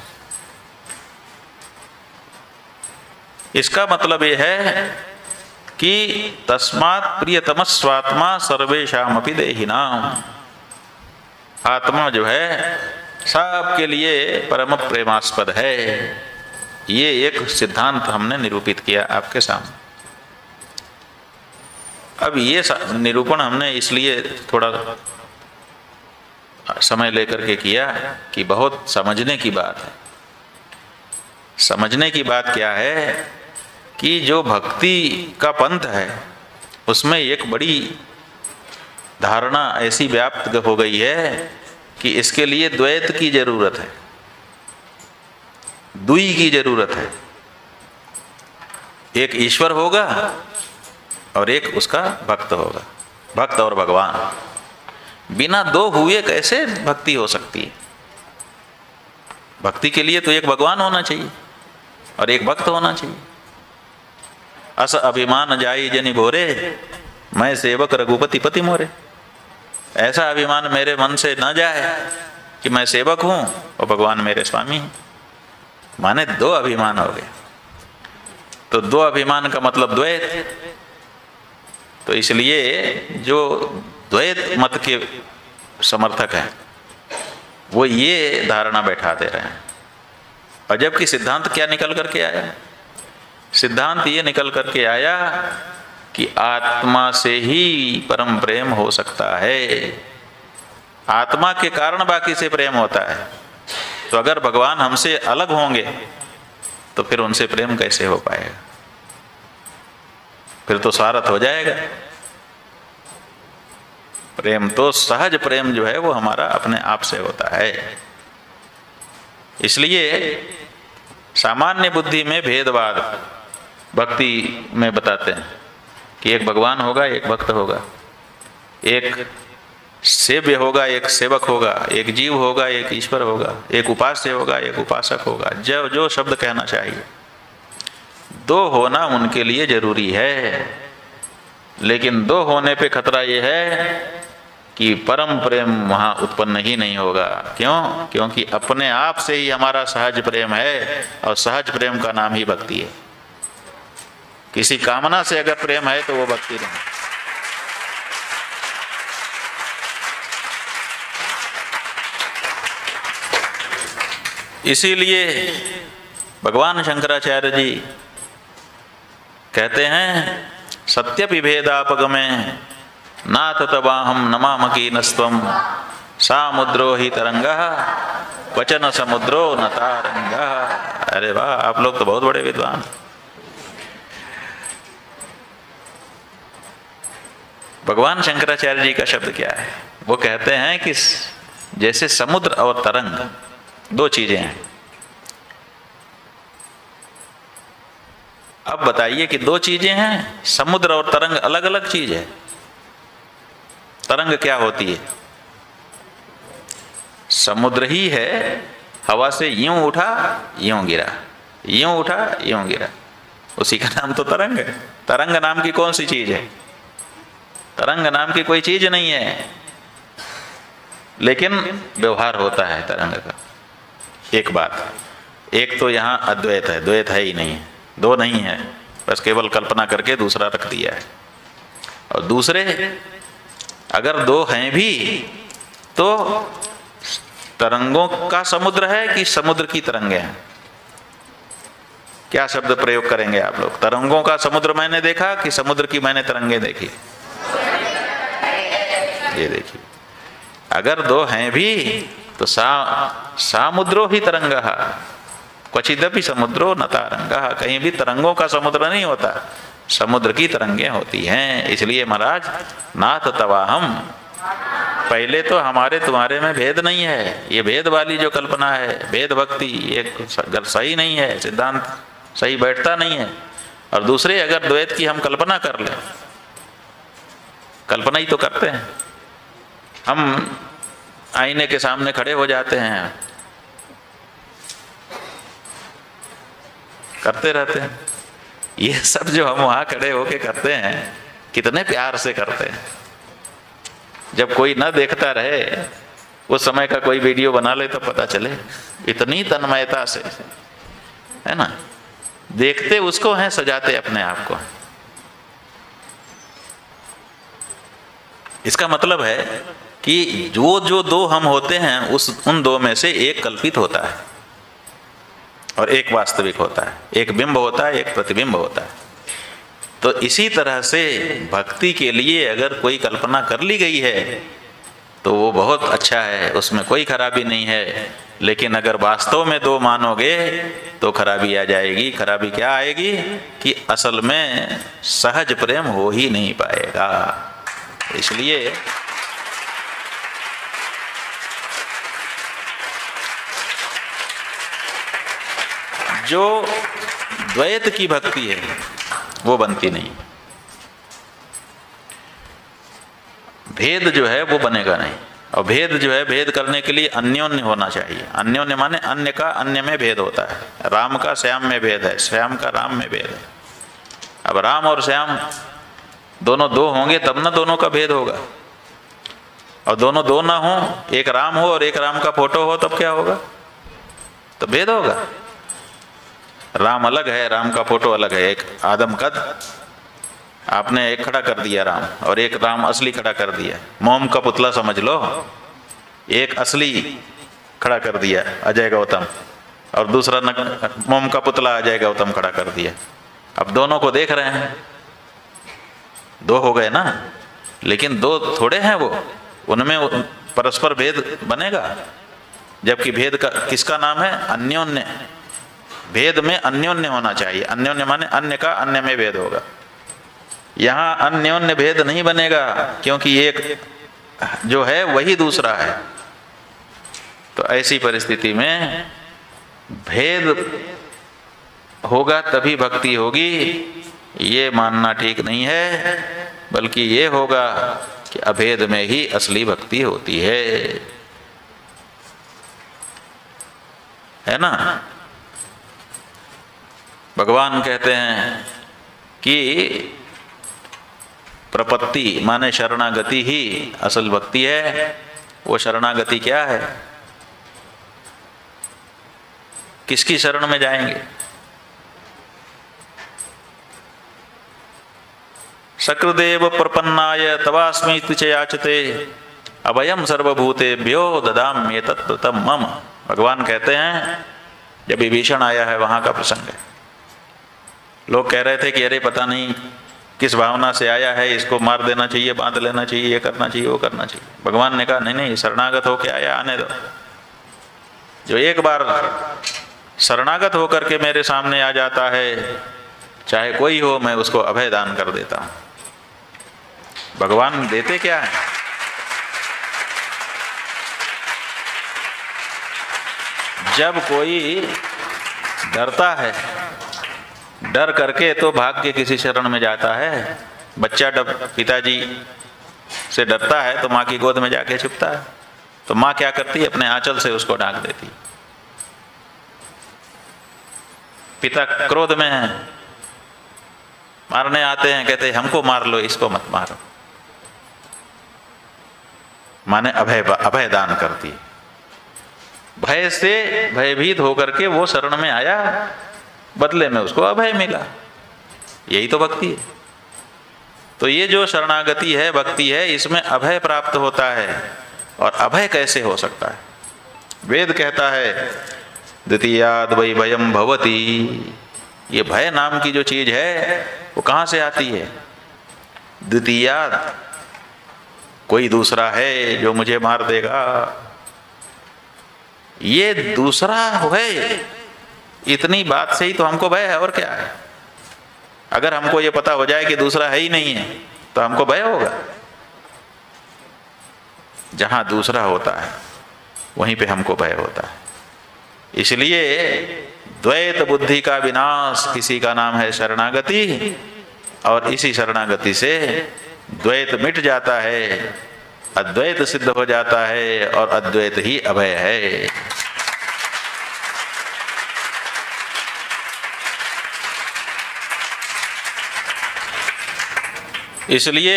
इसका मतलब ये है कि तस्मात् प्रियतम स्वात्मा सर्वेषामपि देहिनाम। आत्मा जो है सबके लिए परम प्रेमास्पद है। ये एक सिद्धांत हमने निरूपित किया आपके सामने। अब ये निरूपण हमने इसलिए थोड़ा समय लेकर के किया कि बहुत समझने की बात है। समझने की बात क्या है कि जो भक्ति का पंथ है उसमें एक बड़ी धारणा ऐसी व्याप्त हो गई है कि इसके लिए द्वैत की जरूरत है, द्वि की जरूरत है। एक ईश्वर होगा और एक उसका भक्त होगा, भक्त और भगवान। बिना दो हुए कैसे भक्ति हो सकती है? भक्ति के लिए तो एक भगवान होना चाहिए और एक भक्त होना चाहिए। अस अभिमान जाई जनि भोरे, मैं सेवक रघुपति पति मोरे। ऐसा अभिमान मेरे मन से न जाए कि मैं सेवक हूं और भगवान मेरे स्वामी हैं। माने दो अभिमान हो गए। तो दो अभिमान का मतलब द्वैत। तो इसलिए जो द्वैत मत के समर्थक हैं वो ये धारणा बैठा दे रहे हैं। और जबकि सिद्धांत क्या निकल करके आया? सिद्धांत ये निकल करके आया कि आत्मा से ही परम प्रेम हो सकता है। आत्मा के कारण बाकी से प्रेम होता है। तो अगर भगवान हमसे अलग होंगे तो फिर उनसे प्रेम कैसे हो पाएगा? फिर तो स्वार्थ हो जाएगा। प्रेम तो सहज प्रेम जो है वो हमारा अपने आप से होता है। इसलिए सामान्य बुद्धि में भेदवाद भक्ति में बताते हैं कि एक भगवान होगा, एक भक्त होगा, एक सेव्य होगा, एक सेवक होगा, एक जीव होगा, एक ईश्वर होगा, एक उपास्य होगा, एक उपासक होगा। जो शब्द कहना चाहिए, दो होना उनके लिए जरूरी है। लेकिन दो होने पे खतरा ये है कि परम प्रेम वहाँ उत्पन्न ही नहीं होगा। क्यों? क्योंकि अपने आप से ही हमारा सहज प्रेम है और सहज प्रेम का नाम ही भक्ति है। किसी कामना से अगर प्रेम है तो वो भक्ति नहीं। इसीलिए भगवान शंकराचार्य जी कहते हैं सत्यपि भेदापगमे नाथ तवाहम नमामकी नस्त्वम सामुद्रो ही तरंगः क्वचन समुद्रो न तारंगः। अरे वाह, आप लोग तो बहुत बड़े विद्वान। भगवान शंकराचार्य जी का शब्द क्या है? वो कहते हैं कि जैसे समुद्र और तरंग दो चीजें हैं। अब बताइए कि दो चीजें हैं, समुद्र और तरंग अलग अलग चीज है। तरंग क्या होती है? समुद्र ही है, हवा से यूं उठा यूं गिरा, यूं उठा यूं गिरा, उसी का नाम तो तरंग है। तरंग नाम की कौन सी चीज है? तरंग नाम की कोई चीज नहीं है, लेकिन व्यवहार होता है तरंग का। एक बात, एक तो यहाँ अद्वैत है, द्वैत है ही नहीं है, दो नहीं है, बस केवल कल्पना करके दूसरा रख दिया है। और दूसरे अगर दो हैं भी तो तरंगों का समुद्र है कि समुद्र की तरंगे हैं? क्या शब्द प्रयोग करेंगे आप लोग? तरंगों का समुद्र मैंने देखा कि समुद्र की मैंने तरंगे देखी? ये देखिए, अगर दो हैं भी तो सामुद्रो ही तरंगः क्वचिदपि समुद्रो न तारंगः। कहीं भी तरंगों का समुद्र नहीं होता, समुद्र की तरंगें होती हैं। इसलिए महाराज नाथ तवाहम, पहले तो हमारे तुम्हारे में भेद नहीं है। ये भेद वाली जो कल्पना है, भेद भक्ति, ये सही नहीं है, सिद्धांत सही बैठता नहीं है। और दूसरे अगर द्वैत की हम कल्पना कर लें, कल्पना ही तो करते हैं हम, आईने के सामने खड़े हो जाते हैं, करते रहते हैं। ये सब जो हम वहां खड़े होके करते हैं, कितने प्यार से करते हैं। जब कोई न देखता रहे, उस समय का कोई वीडियो बना ले तो पता चले, इतनी तन्मयता से, है ना। देखते उसको हैं, सजाते अपने आप को। इसका मतलब है कि जो दो हम होते हैं, उन दो में से एक कल्पित होता है और एक वास्तविक होता है, एक बिंब होता है, एक प्रतिबिंब होता है। तो इसी तरह से भक्ति के लिए अगर कोई कल्पना कर ली गई है तो वो बहुत अच्छा है, उसमें कोई खराबी नहीं है। लेकिन अगर वास्तव में दो मानोगे तो खराबी आ जाएगी। खराबी क्या आएगी कि असल में सहज प्रेम हो ही नहीं पाएगा। इसलिए जो द्वैत की भक्ति है वो बनती नहीं, भेद जो है वो बनेगा नहीं। और भेद जो है, भेद करने के लिए अन्योन्य होना चाहिए। अन्योन्य माने अन्य का अन्य में भेद होता है। राम का श्याम में भेद है, श्याम का राम में भेद है। अब राम और श्याम दोनों दो होंगे तब ना दोनों का भेद होगा। और दोनों दो ना हो, एक राम हो और एक राम का फोटो हो, तब क्या होगा? तो भेद होगा। राम अलग है, राम का फोटो अलग है। एक आदम कद आपने एक खड़ा कर दिया राम, और एक राम असली खड़ा कर दिया। मोम का पुतला समझ लो, एक असली खड़ा कर दिया अजय गौतम, और दूसरा मोम का पुतला अजय गौतम खड़ा कर दिया। अब दोनों को देख रहे हैं, दो हो गए ना, लेकिन दो थोड़े हैं वो, उनमें परस्पर भेद बनेगा। जबकि भेद का किसका नाम है? अन्योन्य। भेद में अन्योन्य होना चाहिए। अन्योन्य माने अन्य का अन्य में भेद होगा। यहाँ अन्योन्य भेद नहीं बनेगा, क्योंकि एक जो है वही दूसरा है। तो ऐसी परिस्थिति में भेद होगा तभी भक्ति होगी, ये मानना ठीक नहीं है। बल्कि ये होगा कि अभेद में ही असली भक्ति होती है ना। भगवान कहते हैं कि प्रपत्ति माने शरणागति ही असल भक्ति है। वो शरणागति क्या है? किसकी शरण में जाएंगे? सकृदेव प्रपन्नाय तवास्मीति च याचते अभयम सर्वभूतेभ्यो ददाम्येतत्कृतं मम। भगवान कहते हैं, जब विभीषण आया है वहां का प्रसंग है। लोग कह रहे थे कि अरे पता नहीं किस भावना से आया है, इसको मार देना चाहिए, बांध लेना चाहिए, ये करना चाहिए, वो करना चाहिए। भगवान ने कहा नहीं नहीं, शरणागत होके आया, आने दो। जो एक बार शरणागत होकर के मेरे सामने आ जाता है, चाहे कोई हो, मैं उसको अभय दान कर देता हूं। भगवान देते क्या है? जब कोई डरता है, डर करके तो भाग के किसी शरण में जाता है। बच्चा पिताजी से डरता है तो माँ की गोद में जाके छुपता है। तो माँ क्या करती है? अपने आंचल से उसको ढांक देती। पिता क्रोध में है, मारने आते हैं, कहते हैं हमको मार लो, इसको मत मारो। माने अभय दान करती है। भय से भयभीत होकर के वो शरण में आया, बदले में उसको अभय मिला। यही तो भक्ति है। तो ये जो शरणागति है, भक्ति है, इसमें अभय प्राप्त होता है। और अभय कैसे हो सकता है? वेद कहता है द्वितीयाद वै भयम भवति। ये भय नाम की जो चीज है वो कहाँ से आती है? द्वितीयाद, कोई दूसरा है जो मुझे मार देगा। ये दूसरा है, इतनी बात से ही तो हमको भय है, और क्या है? अगर हमको ये पता हो जाए कि दूसरा है ही नहीं है तो हमको भय होगा। जहां दूसरा होता है वहीं पे हमको भय होता है। इसलिए द्वैत बुद्धि का विनाश, इसी का नाम है शरणागति। और इसी शरणागति से द्वैत मिट जाता है, अद्वैत सिद्ध हो जाता है, और अद्वैत ही अभय है। इसलिए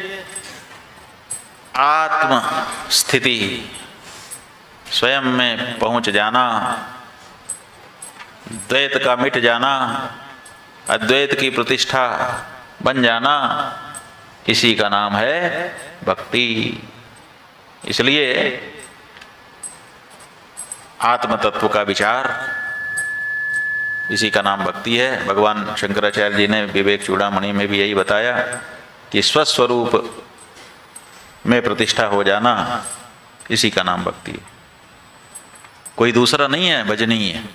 आत्म स्थिति, स्वयं में पहुंच जाना, द्वैत का मिट जाना, अद्वैत की प्रतिष्ठा बन जाना, इसी का नाम है भक्ति। इसलिए आत्म तत्व का विचार, इसी का नाम भक्ति है। भगवान शंकराचार्य जी ने विवेक चूड़ामणि में भी यही बताया कि स्वस्वरूप में प्रतिष्ठा हो जाना, इसी का नाम भक्ति है। कोई दूसरा नहीं है, भजनीय है।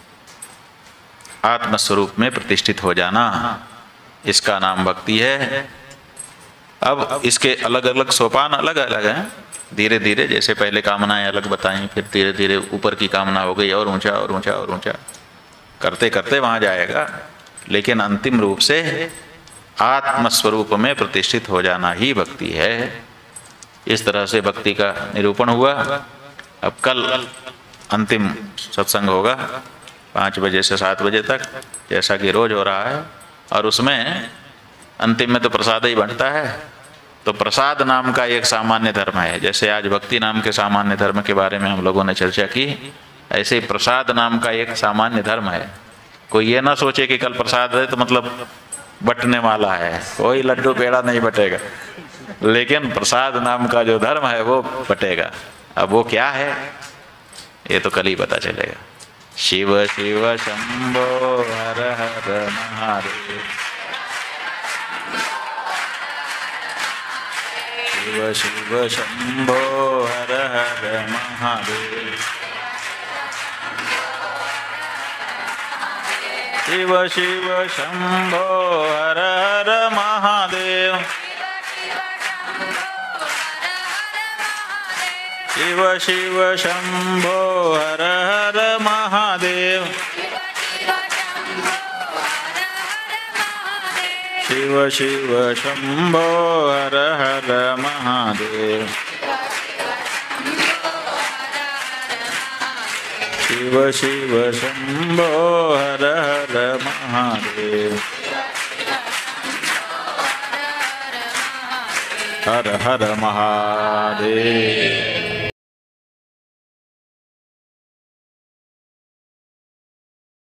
आत्मस्वरूप में प्रतिष्ठित हो जाना, इसका नाम भक्ति है। अब इसके अलग अलग सोपान अलग अलग हैं। धीरे धीरे, जैसे पहले कामनाएं अलग बताई, फिर धीरे धीरे ऊपर की कामना हो गई, और ऊंचा और ऊंचा और ऊंचा करते करते वहाँ जाएगा। लेकिन अंतिम रूप से आत्मस्वरूप में प्रतिष्ठित हो जाना ही भक्ति है। इस तरह से भक्ति का निरूपण हुआ। अब कल अंतिम सत्संग होगा 5 बजे से 7 बजे तक, जैसा कि रोज हो रहा है। और उसमें अंतिम में तो प्रसाद ही बनता है। तो प्रसाद नाम का एक सामान्य धर्म है। जैसे आज भक्ति नाम के सामान्य धर्म के बारे में हम लोगों ने चर्चा की, ऐसे ही प्रसाद नाम का एक सामान्य धर्म है। कोई ये ना सोचे कि कल प्रसाद है तो मतलब बंटने वाला है, कोई लड्डू पेड़ा नहीं बटेगा। लेकिन प्रसाद नाम का जो धर्म है वो बटेगा। अब वो क्या है ये तो कल ही पता चलेगा। शिव शिव शंभो हर हर महादेव, शिव शिव शंभो हर हर महादेव, शिव शिव शंभो हर हर महादेव, शिव शिव शंभो हर हर महादेव, शिव शिव शंभो हर हर महादेव, शिव शिव शंभो हर हर महादेव, हर हर महादेव।